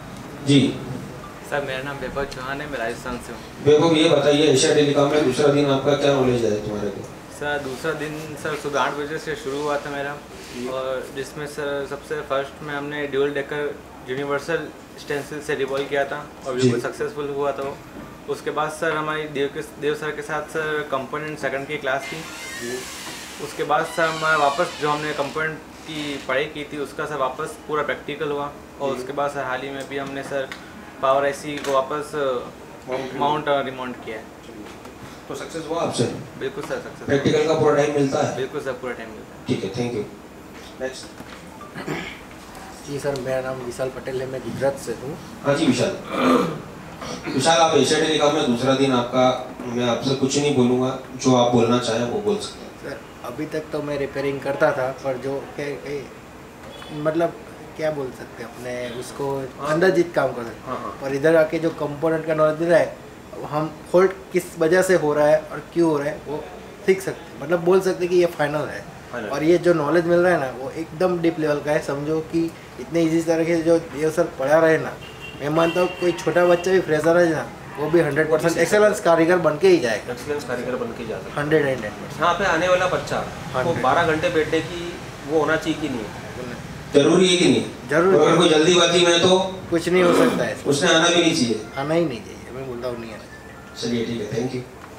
जी सर मेरा नाम वैभव चौहान है, मैं राजस्थान से हूँ। वैभव ये बताइए एशिया टेलीकॉम में दूसरा दिन आपका क्या नॉलेज है तुम्हारे को? सर दूसरा दिन सर सुबह 8 बजे से शुरू हुआ था मेरा, और जिसमें सर सबसे फर्स्ट में हमने ड्यूल डेकर यूनिवर्सल स्टेंसिल से रिवॉल्व किया था और बिल्कुल सक्सेसफुल हुआ था वो। उसके बाद सर हमारी देव सर के साथ सर कंपोनेंट सेकंड की क्लास थी। उसके बाद सर हमारा वापस जो हमने कंपोनेंट की पढ़ाई की थी उसका सर वापस पूरा प्रैक्टिकल हुआ, और उसके बाद सर हाल ही में भी हमने सर पावर आईसी को वापस माउंट और रिमाउंट किया है। तो सक्सेस हुआ आपसे? बिल्कुल सर सक्सेस। प्रैक्टिकल का पूरा टाइम मिलता है? बिल्कुल सर पूरा टाइम मिलता है। ठीक है, थैंक यू। नेक्स्ट। जी सर मेरा नाम विशाल पटेल है, मैं गुजरात से हूँ। हाँ जी विशाल। विशाल आप एशिया टेलीकॉम में दूसरा दिन आपका, मैं आपसे कुछ नहीं बोलूँगा, जो आप बोलना चाहें वो बोल सकते हैं। सर अभी तक तो मैं रिपेयरिंग करता था, पर जो मतलब क्या बोल सकते हैं अपने उसको अंदाजित काम कर सकते हैं, पर इधर आके जो कंपोनेंट का नॉलेज मिल रहा है, हम फॉल्ट किस वजह से हो रहा है और क्यों हो रहा है वो सीख सकते हैं, मतलब बोल सकते हैं कि ये फाइनल है। और ये जो नॉलेज मिल रहा है ना वो एकदम डीप लेवल का है। समझो कि इतने इजी तरीके से जो ये सर पढ़ा रहे ना, मैं मानता हूँ कोई छोटा बच्चा भी फ्रेशर है ना, वो भी 100% एक्सेलेंस कारीगर बन के ही जाएगा। एक्सेलेंस कारीगर बन के जाएगा 100%। यहाँ पे आने वाला बच्चा वो 12 घंटे बैठने की वो होना चाहिए कि नहीं? जरूरी है कि नहीं? जरूर। अगर कोई जल्दीबाजी में तो कुछ नहीं हो सकता है, उसने आना भी नहीं चाहिए। आना ही नहीं चाहिए, मैं बोलता हूँ नहीं आना। चलिए ठीक है, थैंक यू।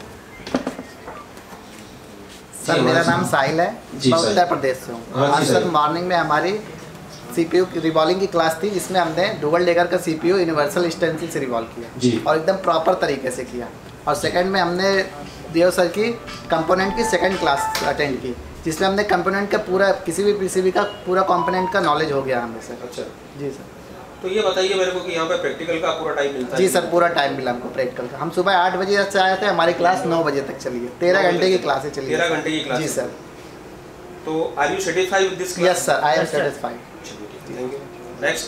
सर मेरा नाम साहिल है, मैं उत्तर प्रदेश से हूँ। आज सर मॉर्निंग में हमारी सीपीयू रिवॉल्विंग की क्लास थी, जिसमें हमने डुअल डेकर का सीपीयू यूनिवर्सल स्टेंसिल से रिवॉल्व किया और एकदम प्रॉपर तरीके से किया। और सेकंड में हमने देव सर की कंपोनेंट की सेकंड क्लास अटेंड की, जिसमें हमने कंपोनेंट का पूरा किसी भी पीसीबी का पूरा कंपोनेंट का नॉलेज हो गया हमें सर। अच्छा जी सर। तो ये बताइए मेरे को कि यहाँ पे प्रैक्टिकल का पूरा टाइम मिलता है? जी सर पूरा टाइम मिला हमको प्रैक्टिकल का। हम सुबह 8 बजे से आए थे, हमारी क्लास 9 बजे तक चली है। 13 घंटे की क्लासें चली है। 13 घंटे की क्लास? जी सर। तो are you satisfied with this class? Yes sir, I am satisfied. Thank you. Next.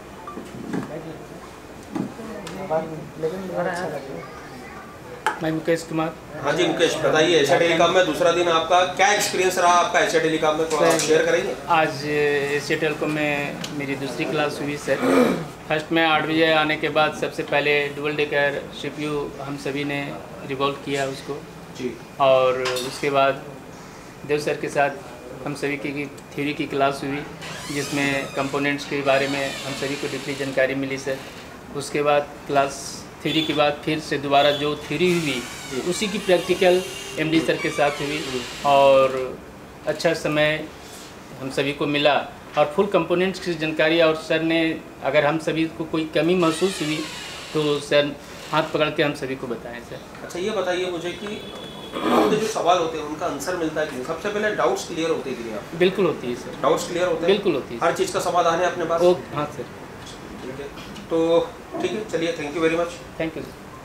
मैं मुकेश कुमार। हाँ जी मुकेश, बताइए एशिया टेलीकॉम में दूसरा दिन आपका क्या एक्सपीरियंस रहा आपका एशिया टेलीकॉम में, थोड़ा शेयर करेंगे? आज एशिया टेलीकॉम में मेरी दूसरी क्लास हुई सर। फर्स्ट में 8 बजे आने के बाद सबसे पहले डुअल डेकर सीपीयू हम सभी ने रिवॉल्व किया उसको जी, और उसके बाद देव सर के साथ हम सभी की थ्योरी की क्लास हुई, जिसमें कंपोनेंट्स के बारे में हम सभी को डीपली जानकारी मिली सर। उसके बाद क्लास थ्योरी के बाद फिर से दोबारा जो थ्योरी हुई उसी की प्रैक्टिकल एमडी सर के साथ हुई, और अच्छा समय हम सभी को मिला और फुल कंपोनेंट्स की जानकारी। और सर ने अगर हम सभी को कोई कमी महसूस हुई तो सर हाथ पकड़ के हम सभी को बताएं सर। अच्छा ये बताइए मुझे कि आपके जो सवाल होते हैं उनका आंसर मिलता है कि नहीं? सबसे पहले डाउट्स क्लियर होते हैं कि नहीं आपके? बिल्कुल होती है सर। डाउट्स क्लियर होते हैं? बिल्कुल होती है। हर चीज़ का समाधान है अपने पास? हाँ सर। ठीक है, तो ठीक है, चलिए thank you very much. Thank you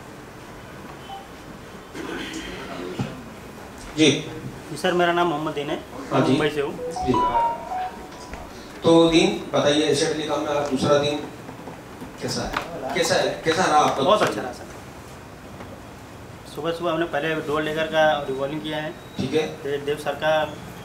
जी। सर मेरा नाम मोहम्मद दीन है, मुंबई से हूँ। जी। तो दीन बताइए एशिया टेलीकॉम में आज दूसरा दिन कैसा है? कैसा रहा आपका? बहुत अच्छा रहा सर। सुबह हमने पहले डुअल डेकर का रिवॉल्विंग किया है। ठीक है। फिर देव सर का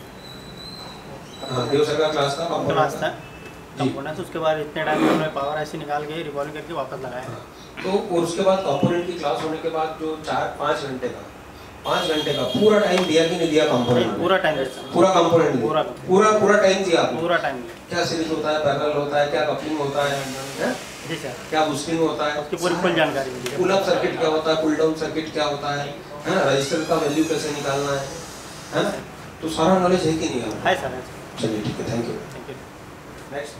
क्लास था कंपोनेंट। उसके बाद इतने टाइम में हमने पावर आईसी निकाल के रिवॉल्व करके वापस लगाया। तो और उसके बाद कंपोनेंट की क्लास होने के बाद जो 4-5 घंटे का 5 घंटे का पूरा टाइम दिया कि नहीं दिया कंपोनेंट? पूरा टाइम पूरा कंपोनेंट पूरा टाइम दिया? पूरा टाइम। क्या सीरीज होता है, पैरेलल होता है, क्या कपलिंग होता है, जी सर, क्या बूस्टिंग होता है, उसकी पूरी फुल जानकारी मिली। पुल अप सर्किट क्या होता है, पुल डाउन सर्किट क्या होता है ना, रजिस्टर का वैल्यू कैसे निकालना है ना, तो सारा नॉलेज है कि नहीं है सर? चलिए ठीक है, थैंक यू। नेक्स्ट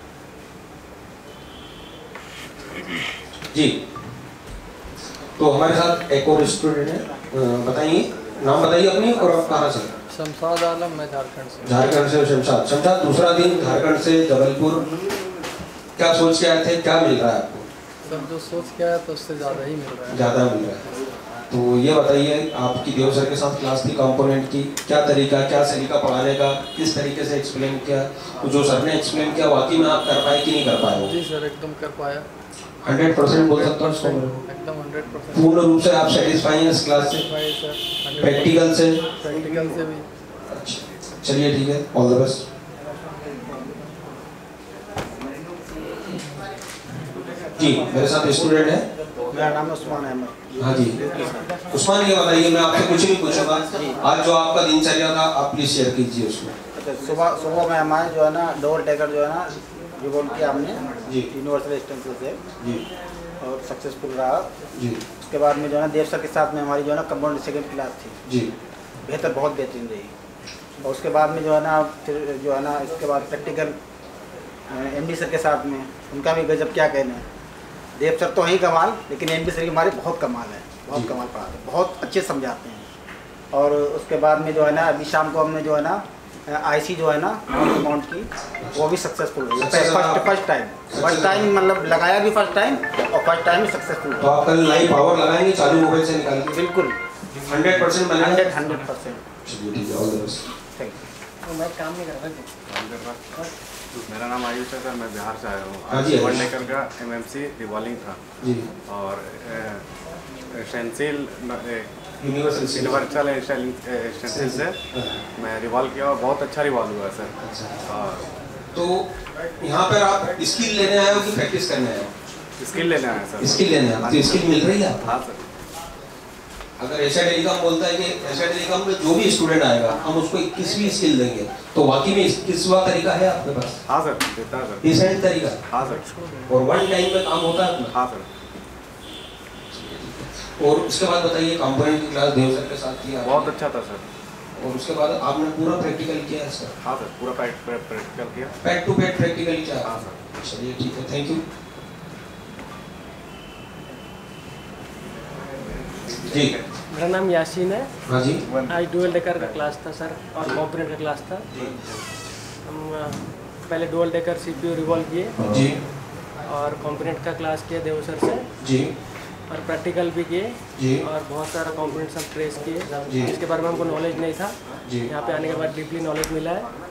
जी। तो हमारे साथ एक और स्टूडेंट है, बताइए नाम बताइए अपनी और आप कहाँ से? शमशाद आलम, मैं झारखंड से। झारखंड से शमशाद दूसरा दिन झारखंड से जबलपुर, क्या सोच के आए थे, क्या मिल रहा है आपको? सर जो सोच के आया तो उससे ज़्यादा ही मिल रहा है। ज़्यादा मिल रहा है। तो ये बताइए आपकी देव सर के साथ क्लास थी कंपोनेंट की, क्या तरीका क्या सलीका पढ़ाने का, किस तरीके से एक्सप्लेन किया, तो जो सर ने एक्सप्लेन किया वाकई में आप कर पाए कि नहीं कर पाए? जी सर एकदम कर पाया। 100% बोल सकता हूँ इसको? एकदम 100%। पूर्ण रूप से आप सेटिस्फाई हैं इस क्लास से? प्रैक्टिकल से? प्रैक्टिकल से भी। अच्छा चलिए ठीक है, ऑल द बेस्ट। जी मेरे साथ स्टूडेंट है। मेरा नाम उस्मान अहमद। हाँ जी उस्मान, ये बताइए, मैं आपसे कुछ नहीं पूछूंगा, आज जो आपका दिनचर्या था आप प्लीज शेयर कीजिए उसमें। अच्छा, सुबह में हमारे जो है ना डबल डेकर जो है ना रिवॉल्व किया हमने जी यूनिवर्सल एक्सटेंसिल से जी और सक्सेसफुल रहा जी। उसके बाद में जो है ना देव सर के साथ में हमारी जो है ना कंपाउंड सेकेंड क्लास थी जी बेहतर, बहुत बेहतरीन रही। और उसके बाद में जो है ना फिर जो है ना इसके बाद प्रैक्टिकल एमडी सर के साथ में, उनका भी गजब क्या कहने हैं। देव सर तो ही कमाल, लेकिन एमडी सर की हमारे बहुत कमाल है, बहुत कमाल पढ़ाते हैं, बहुत अच्छे समझाते हैं। और उसके बाद में जो है ना अभी शाम को हमने जो है ना आईसी जो है ना अमाउंट की वो भी सक्सेसफुल हुई, फर्स्ट टाइम मतलब लगाया भी फर्स्ट टाइम और फर्स्ट टाइम ही सक्सेसफुल। तो आप कल लाइव पावर लगाएंगे चालू मोबाइल से निकाल के? बिल्कुल 100% 100%। चलिए ठीक है, all the best. Thank you. मैं काम नहीं कर रहा। मेरा नाम आयुष है सर, मैं बिहार से आया हूँ। हाँ जी, डबल डेकर का एमएमसी रिवॉल्विंग था जी और स्टेंसिल यूनिवर्सल एक्सटेंसिल से मैं रिवॉल्व किया और बहुत अच्छा रिवॉल्व हुआ सर। तो यहाँ पर आप स्किल लेने आए हो कि प्रैक्टिस करने आए हो? स्किल लेने आए सर। स्किल लेने आए, तो स्किल मिल रही है आपको? हाँ सर। अगर एशिया टेलीकॉम बोलता है कि एशिया टेलीकॉम में जो भी स्टूडेंट आएगा हम उसको 21वीं स्किल देंगे, तो वाकई में 21वां तरीका है आपके पास? हाँ सर, देता है सर। डिसेंट तरीका? हाँ सर। और वन टाइम में काम होता है अपना? हाँ सर। और उसके बाद बताइए, कंपोनेंट की क्लास देव सर के साथ थी, बहुत अच्छा था सर। और उसके बाद आपने पूरा प्रैक्टिकल किया है सर? हाँ सर, पूरा प्रैक्टिकल किया, पैड टू पैड प्रैक्टिकल किया? हाँ सर। चलिए ठीक है, थैंक यू जी। मेरा नाम यासीन है। हाँ जी। आज डुअल डेकर का क्लास था सर और कॉम्पोनेंट का क्लास था। हम पहले डुअल डेकर सीपीयू रिवॉल्व किए जी और कॉम्पोनेंट का क्लास किया देव सर से जी और प्रैक्टिकल भी किए जी और बहुत सारा कॉम्पोनेंट्स हम ट्रेस किए जी। जिसके बारे में हमको नॉलेज नहीं था। जी। यहाँ पे आने के बाद डीपली नॉलेज मिला है